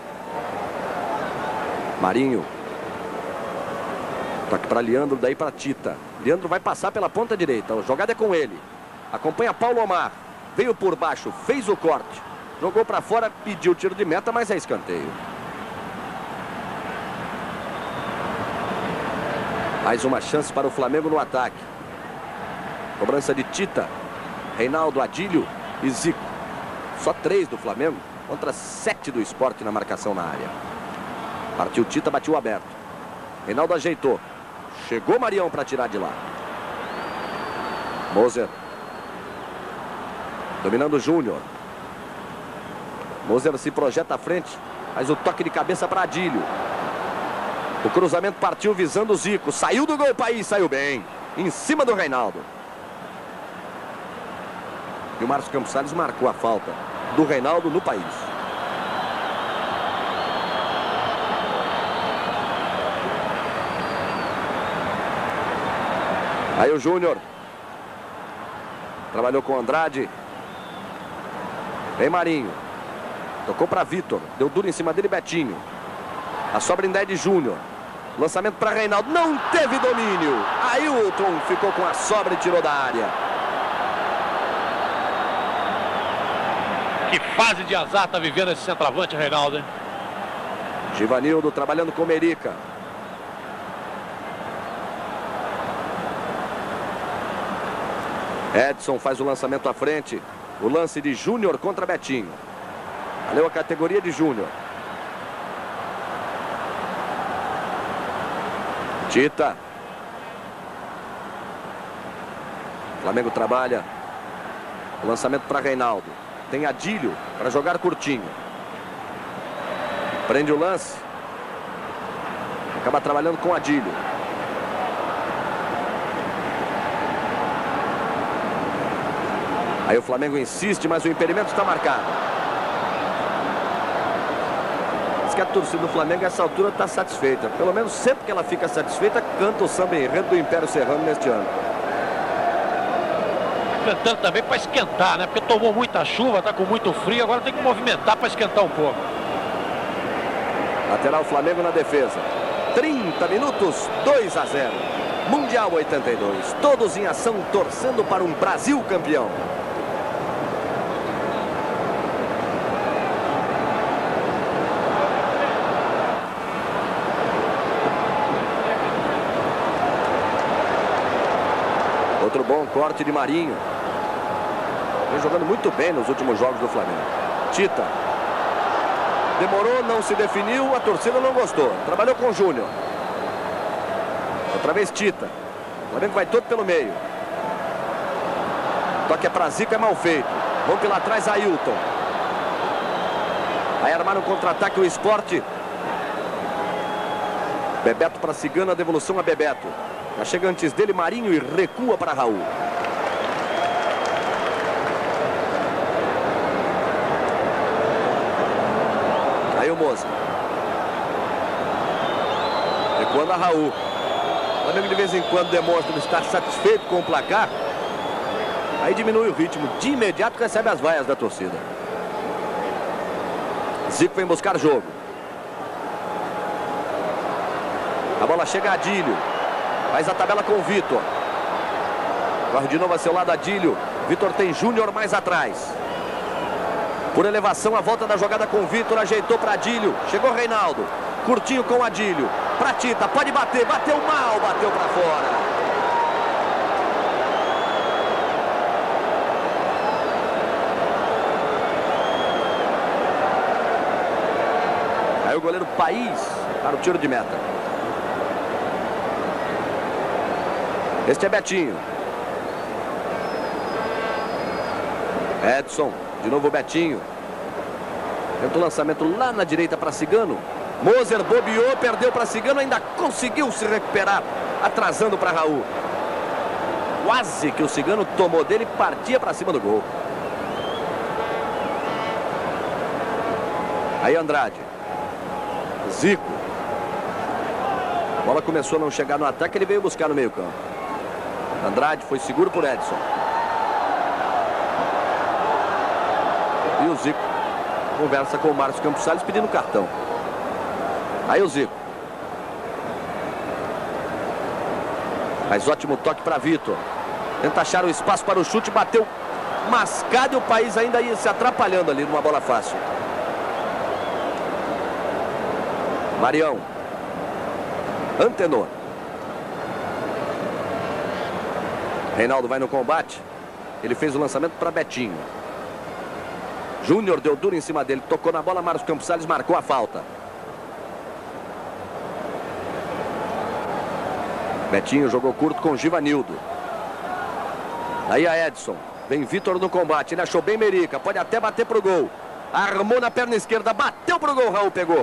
Marinho. Toque para Leandro, daí para Tita. Leandro vai passar pela ponta direita. A jogada é com ele. Acompanha Paulo Omar. Veio por baixo, fez o corte. Jogou para fora, pediu tiro de meta, mas é escanteio. Mais uma chance para o Flamengo no ataque. Cobrança de Tita. Reinaldo, Adílio e Zico. Só três do Flamengo contra sete do Sport na marcação na área. Partiu Tita, bateu aberto. Reinaldo ajeitou. Chegou Marião para tirar de lá. Moser. Dominando o Júnior. Moser se projeta à frente. Faz o toque de cabeça para Adílio. O cruzamento partiu visando o Zico. Saiu do gol, país, saiu bem. Em cima do Reinaldo. E o Márcio Campos Salles marcou a falta do Reinaldo no país. Aí o Júnior. Trabalhou com o Andrade. Vem Marinho. Tocou para Vitor. Deu duro em cima dele, Betinho. A sobra ainda é de Júnior. Lançamento para Reinaldo. Não teve domínio. Ailton ficou com a sobra e tirou da área. Que fase de azar está vivendo esse centroavante, Reinaldo, hein? Givanildo trabalhando com Merica. Edson faz o lançamento à frente. O lance de Júnior contra Betinho. Valeu a categoria de Júnior. Tita. Flamengo trabalha. O lançamento para Reinaldo. Tem Adílio para jogar curtinho. Prende o lance. Acaba trabalhando com Adílio. Aí o Flamengo insiste, mas o impedimento está marcado. Diz que a torcida do Flamengo, a essa altura, está satisfeita. Pelo menos sempre que ela fica satisfeita, canta o samba enredo do Império Serrano neste ano. movimentando também para esquentar, né? Porque tomou muita chuva, tá com muito frio, agora tem que movimentar para esquentar um pouco. Lateral Flamengo na defesa. trinta minutos, dois a zero. Mundial oitenta e dois. Todos em ação, torcendo para um Brasil campeão. Outro bom corte de Marinho. Vem jogando muito bem nos últimos jogos do Flamengo. Tita. Demorou, não se definiu, a torcida não gostou. Trabalhou com o Júnior. Outra vez Tita. O Flamengo vai todo pelo meio. Toque é pra Zico, é mal feito. Rompe lá atrás Ailton. Vai armar no contra-ataque o Sport. Bebeto para Cigano, a devolução a Bebeto. Já chega antes dele Marinho e recua para Raul. Aí o Moza. Recuando a Raul. O Flamengo de vez em quando demonstra estar satisfeito com o placar. Aí diminui o ritmo. De imediato recebe as vaias da torcida. Zico vem buscar jogo. A bola chega a Adílio. Faz a tabela com o Vitor. Corre de novo a seu lado Adílio. Vitor tem Júnior mais atrás. Por elevação, a volta da jogada com o Vitor. Ajeitou para Adílio. Chegou Reinaldo. Curtinho com Adílio. Pra Tita. Pode bater. Bateu mal. Bateu para fora. Aí o goleiro País para o tiro de meta. Este é Betinho. Edson. De novo Betinho. Tenta o lançamento lá na direita para Cigano. Moser bobeou, perdeu para Cigano. Ainda conseguiu se recuperar, atrasando para Raul. Quase que o Cigano tomou dele e partia para cima do gol. Aí Andrade. Zico. A bola começou a não chegar no ataque, ele veio buscar no meio campo. Andrade foi seguro por Edson. E o Zico conversa com o Márcio Campos Salles pedindo cartão. Aí o Zico. Mas ótimo toque para Vitor. Tenta achar o espaço para o chute, bateu mascado e o País ainda ia se atrapalhando ali numa bola fácil. Marião. Antenor. Reinaldo vai no combate. Ele fez o lançamento para Betinho. Júnior deu duro em cima dele. Tocou na bola, Márcio Campos Salles marcou a falta. Betinho jogou curto com Givanildo. Aí a Edson. Vem Vitor no combate. Ele achou bem Merica. Pode até bater pro gol. Armou na perna esquerda. Bateu pro gol. Raul pegou.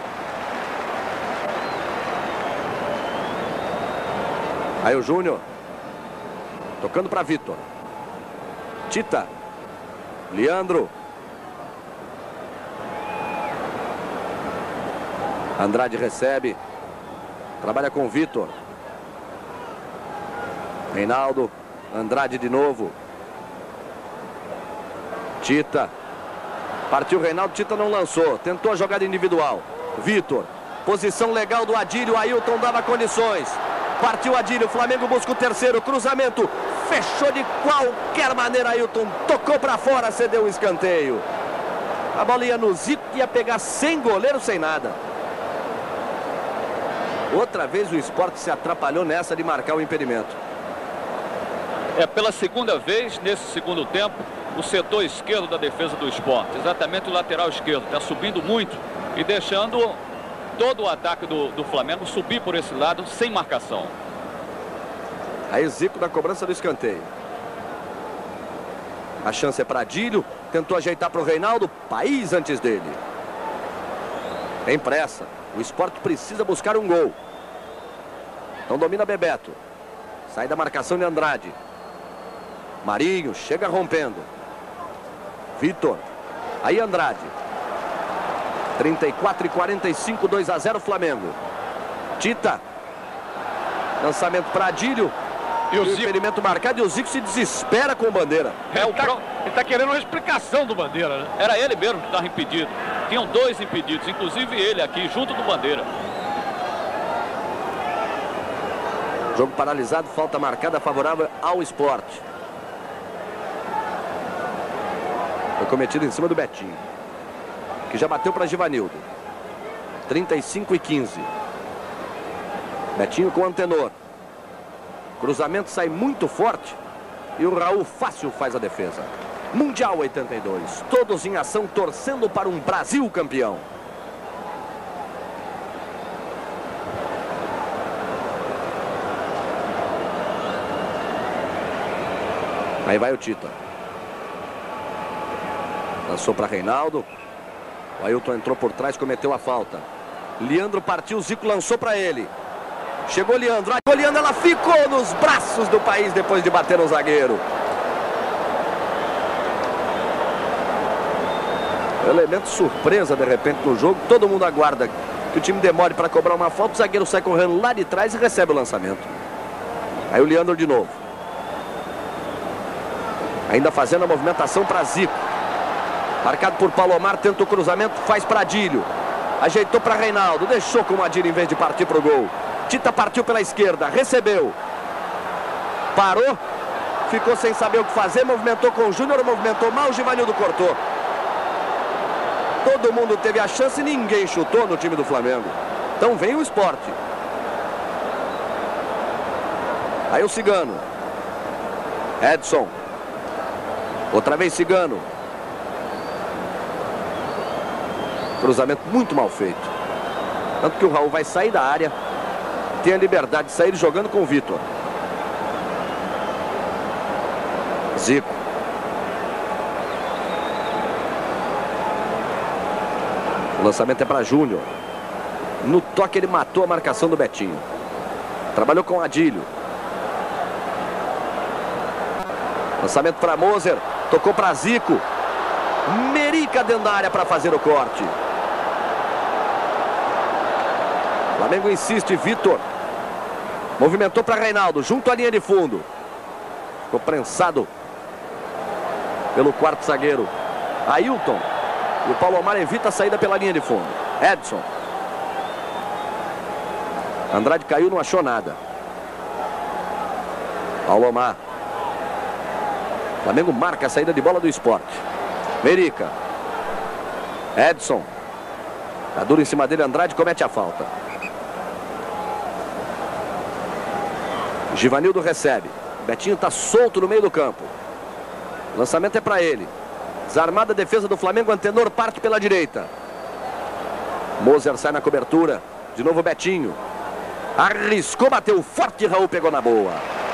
Aí o Júnior. Tocando para Vitor. Tita. Leandro. Andrade recebe. Trabalha com Vitor. Reinaldo. Andrade de novo. Tita. Partiu Reinaldo. Tita não lançou. Tentou a jogada individual. Vitor. Posição legal do Adílio. Ailton dava condições. Partiu Adílio. Flamengo busca o terceiro. Cruzamento. Fechou de qualquer maneira. Ailton tocou para fora. Cedeu o escanteio. A bola ia no Zico. Ia pegar sem goleiro, sem nada. Outra vez o Sport se atrapalhou nessa de marcar o impedimento. É pela segunda vez nesse segundo tempo o setor esquerdo da defesa do Sport. Exatamente o lateral esquerdo. Está subindo muito e deixando todo o ataque do, do Flamengo subir por esse lado sem marcação. Aí Zico na cobrança do escanteio. A chance é para Adílio. Tentou ajeitar para o Reinaldo. País antes dele. Tem pressa. O Sport precisa buscar um gol. Então domina Bebeto. Sai da marcação de Andrade. Marinho chega rompendo. Vitor. Aí Andrade. trinta e quatro e quarenta e cinco, dois a zero Flamengo. Tita. Lançamento para Adílio. E o, e o impedimento marcado e o Zico se desespera com o Bandeira. É, o tá, ele está querendo uma explicação do Bandeira, né? Era ele mesmo que estava impedido. Tinham dois impedidos, inclusive ele aqui, junto do Bandeira. Jogo paralisado, falta marcada favorável ao Sport. Foi cometido em cima do Betinho, que já bateu para Givanildo. trinta e cinco e quinze. Betinho com o Antenor. Cruzamento sai muito forte e o Raul fácil faz a defesa. Mundial oitenta e dois. Todos em ação torcendo para um Brasil campeão. Aí vai o Tita. Lançou para Reinaldo. O Ailton entrou por trás, cometeu a falta. Leandro partiu, Zico lançou para ele. Chegou Leandro. A Leandro, ela ficou nos braços do país depois de bater no zagueiro. Elemento surpresa de repente no jogo. Todo mundo aguarda que o time demore para cobrar uma falta. O zagueiro sai correndo lá de trás e recebe o lançamento. Aí o Leandro de novo. Ainda fazendo a movimentação para Zico. Marcado por Palomar, tenta o cruzamento, faz para Adílio. Ajeitou para Reinaldo, deixou com o Adílio em vez de partir para o gol. Tita partiu pela esquerda, recebeu. Parou, ficou sem saber o que fazer, movimentou com o Júnior, movimentou mal, o Givanildo cortou. Todo mundo teve a chance e ninguém chutou no time do Flamengo. Então vem o Sport. Aí o Cigano. Edson. Outra vez Cigano. Cruzamento muito mal feito. Tanto que o Raul vai sair da área. Tem a liberdade de sair jogando com o Vitor. Zico. O lançamento é para Júnior. No toque ele matou a marcação do Betinho. Trabalhou com Adílio. Lançamento para Moser. Tocou para Zico. Merica dentro da área para fazer o corte. Flamengo insiste, Vitor. Movimentou para Reinaldo, junto à linha de fundo. Ficou prensado pelo quarto zagueiro, Ailton. E o Palomar evita a saída pela linha de fundo. Edson. Andrade caiu, não achou nada. Palomar. Flamengo marca a saída de bola do Sport. Merica. Edson. Tá duro em cima dele, Andrade comete a falta. Givanildo recebe. Betinho está solto no meio do campo. Lançamento é para ele. Desarmada a defesa do Flamengo, Antenor parte pela direita. Moser sai na cobertura. De novo Betinho. Arriscou, bateu forte, Raul pegou na boa.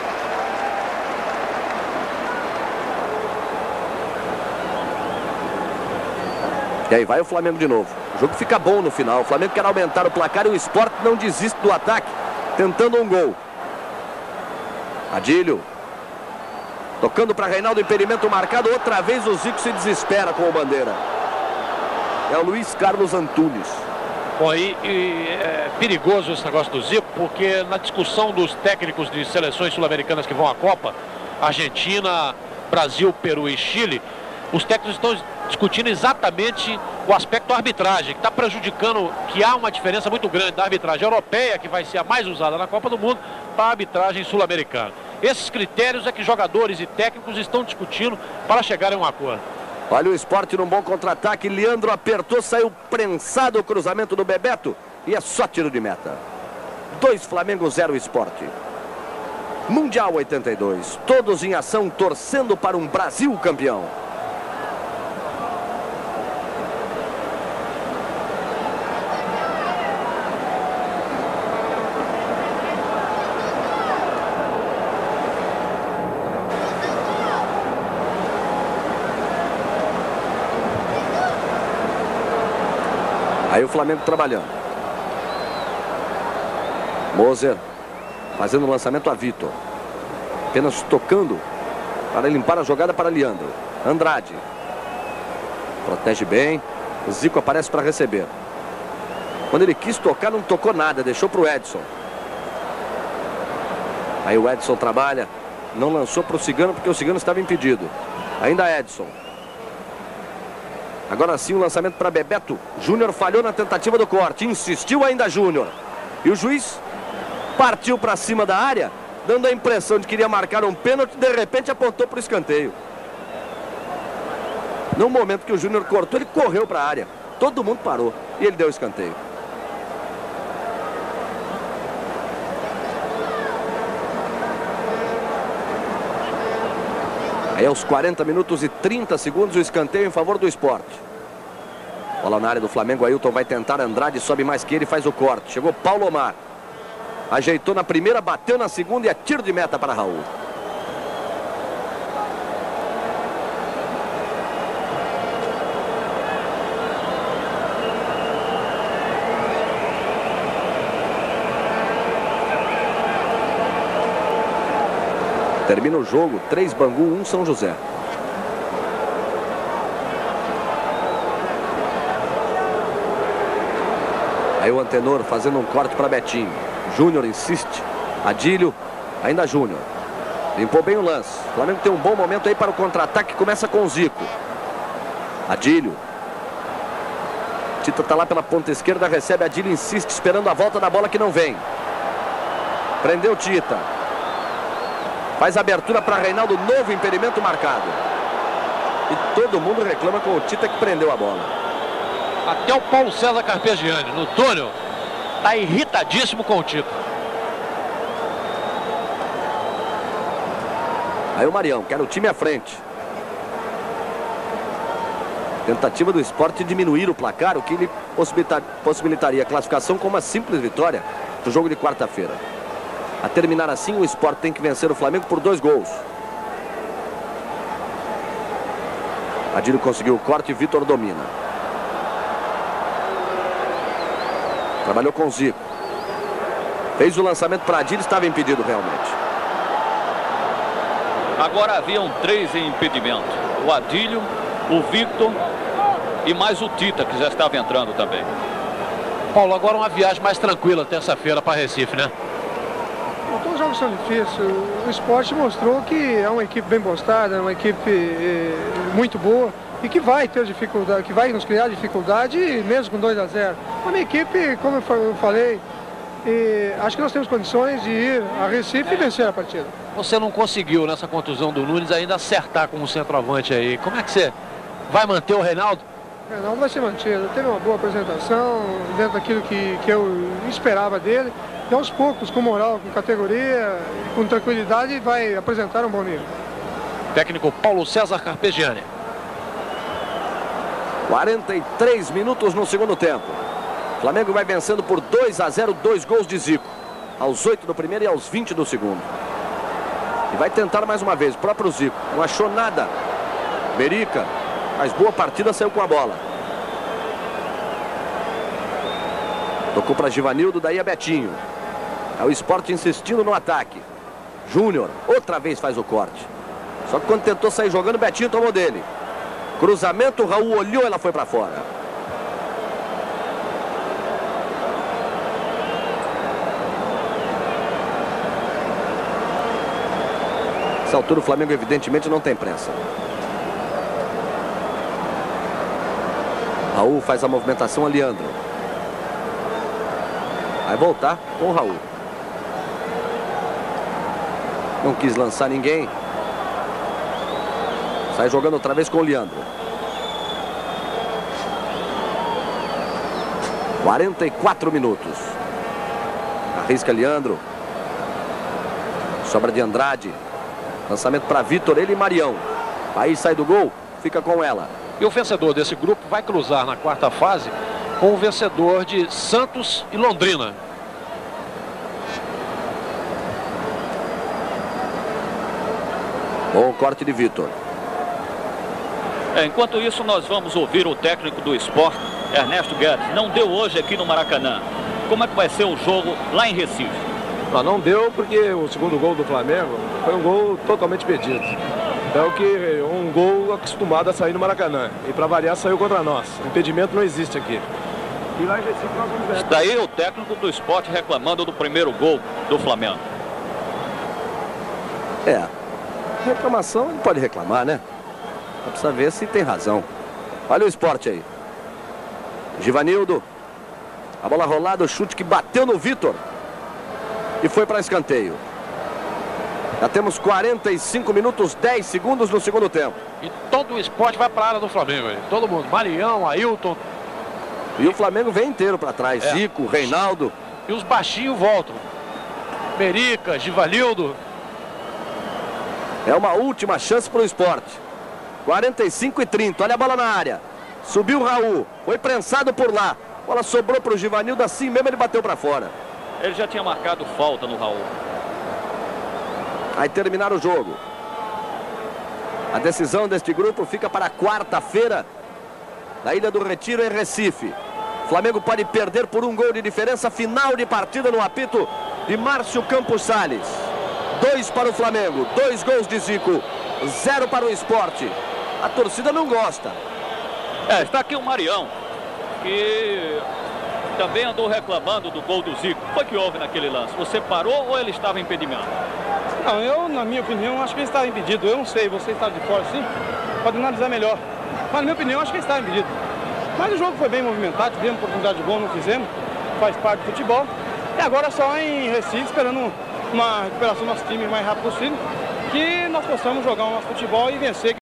E aí vai o Flamengo de novo. O jogo fica bom no final. O Flamengo quer aumentar o placar e o Sport não desiste do ataque, tentando um gol. Adílio. Tocando para Reinaldo, impedimento marcado. Outra vez o Zico se desespera com o Bandeira. É o Luiz Carlos Antunes. Bom, e, e é perigoso esse negócio do Zico, porque na discussão dos técnicos de seleções sul-americanas que vão à Copa, Argentina, Brasil, Peru e Chile, os técnicos estão discutindo exatamente o aspecto arbitragem, que está prejudicando, que há uma diferença muito grande da arbitragem europeia, que vai ser a mais usada na Copa do Mundo, para a arbitragem sul-americana. Esses critérios é que jogadores e técnicos estão discutindo para chegar a um acordo. Olha o Sport num bom contra-ataque. Leandro apertou, saiu prensado o cruzamento do Bebeto e é só tiro de meta. dois Flamengo, zero Sport. Mundial oitenta e dois. Todos em ação, torcendo para um Brasil campeão. Aí o Flamengo trabalhando. Moser fazendo o lançamento a Vitor. Apenas tocando para limpar a jogada para Leandro. Andrade. Protege bem. Zico aparece para receber. Quando ele quis tocar, não tocou nada. Deixou para o Edson. Aí o Edson trabalha. Não lançou para o Cigano porque o Cigano estava impedido. Ainda Edson. Agora sim o lançamento para Bebeto. Júnior falhou na tentativa do corte. Insistiu ainda Júnior. E o juiz partiu para cima da área, dando a impressão de que iria marcar um pênalti. De repente apontou para o escanteio. No momento que o Júnior cortou, ele correu para a área. Todo mundo parou e ele deu o escanteio. Aí aos quarenta minutos e trinta segundos o escanteio em favor do Sport. Bola na área do Flamengo, Ailton vai tentar, Andrade sobe mais que ele, faz o corte. Chegou Paulo Omar. Ajeitou na primeira, bateu na segunda e é tiro de meta para Raul. Termina o jogo, três Bangu, um São José. Aí o Antenor fazendo um corte para Betinho. Júnior insiste. Adílio, ainda Júnior. Limpou bem o lance. O Flamengo tem um bom momento aí para o contra-ataque. Começa com o Zico. Adílio. Tita está lá pela ponta esquerda, recebe Adílio, insiste, esperando a volta da bola que não vem. Prendeu Tita. Faz abertura para Reinaldo, novo impedimento marcado. E todo mundo reclama com o Tita que prendeu a bola. Até o Paulo César Carpegiani, no túnel, está irritadíssimo com o Tita. Aí o Marião, quer o time à frente. Tentativa do Sport de diminuir o placar, o que lhe possibilitaria a classificação com uma simples vitória no jogo de quarta-feira. A terminar assim, o Sport tem que vencer o Flamengo por dois gols. Adílio conseguiu o corte e Vitor domina. Trabalhou com o Zico. Fez o lançamento para Adílio, estava impedido realmente. Agora haviam três em impedimento. O Adílio, o Victor e mais o Tita, que já estava entrando também. Paulo, agora uma viagem mais tranquila terça-feira para Recife, né? Todos os jogos são difíceis. O Sport mostrou que é uma equipe bem postada, é uma equipe é, muito boa e que vai ter dificuldade, que vai nos criar dificuldade mesmo com dois a zero. Uma equipe, como eu falei, e acho que nós temos condições de ir a Recife e vencer a partida. Você não conseguiu nessa contusão do Nunes ainda acertar com o centroavante aí. Como é que você vai manter o Reinaldo? O Reinaldo vai ser mantido. Teve uma boa apresentação dentro daquilo que, que eu esperava dele. E aos poucos, com moral, com categoria, com tranquilidade, vai apresentar um bom nível. Técnico Paulo César Carpegiani. quarenta e três minutos no segundo tempo. O Flamengo vai vencendo por dois a zero, dois gols de Zico. Aos oito do primeiro e aos vinte do segundo. E vai tentar mais uma vez, o próprio Zico. Não achou nada. Merica, mas boa partida, saiu com a bola. Tocou para Givanildo, daí a Betinho. É o Sport insistindo no ataque. Júnior, outra vez faz o corte. Só que quando tentou sair jogando, Betinho tomou dele. Cruzamento, Raul olhou, ela foi para fora. Nessa altura o Flamengo evidentemente não tem pressa. Raul faz a movimentação a Leandro. Vai voltar com o Raul. Não quis lançar ninguém. Sai jogando outra vez com o Leandro. quarenta e quatro minutos. Arrisca Leandro. Sobra de Andrade. Lançamento para Vitor, ele e Marião. Aí sai do gol, fica com ela. E o vencedor desse grupo vai cruzar na quarta fase com o vencedor de Santos e Londrina. Bom corte de Vitor. É, enquanto isso, nós vamos ouvir o técnico do Sport, Ernesto Guedes. Não deu hoje aqui no Maracanã. Como é que vai ser o jogo lá em Recife? Não, não deu porque o segundo gol do Flamengo foi um gol totalmente pedido. Então que um gol acostumado a sair no Maracanã. E para variar saiu contra nós. O impedimento não existe aqui. E lá em Recife nós vamos ver. Daí o técnico do Sport reclamando do primeiro gol do Flamengo. É, reclamação ele pode reclamar, né? Precisa ver se tem razão. Olha o Sport aí. Givanildo. A bola rolada, o chute que bateu no Vitor. E foi para escanteio. Já temos quarenta e cinco minutos, dez segundos no segundo tempo. E todo o Sport vai para a área do Flamengo aí. Todo mundo. Marião, Ailton. E o Flamengo vem inteiro para trás. É. Zico, Reinaldo. E os baixinhos voltam. Merica, Givanildo. É uma última chance para o Sport. quarenta e cinco e trinta. Olha a bola na área. Subiu o Raul. Foi prensado por lá. A bola sobrou para o Givanildo. Assim mesmo ele bateu para fora. Ele já tinha marcado falta no Raul. Aí terminar o jogo. A decisão deste grupo fica para quarta-feira. Na Ilha do Retiro, em Recife. O Flamengo pode perder por um gol de diferença. Final de partida no apito de Márcio Campos Salles. Dois para o Flamengo. Dois gols de Zico. Zero para o Sport. A torcida não gosta. É, está aqui o Marião, que também andou reclamando do gol do Zico. O que foi que houve naquele lance? Você parou ou ele estava impedimento? Não, eu, na minha opinião, acho que ele estava impedido. Eu não sei, você está de fora assim, pode analisar melhor. Mas, na minha opinião, acho que ele estava impedido. Mas o jogo foi bem movimentado, tivemos oportunidade de gol, não fizemos. Faz parte do futebol. E agora só em Recife, esperando uma recuperação do nosso time o mais rápido possível, que nós possamos jogar o nosso futebol e vencer.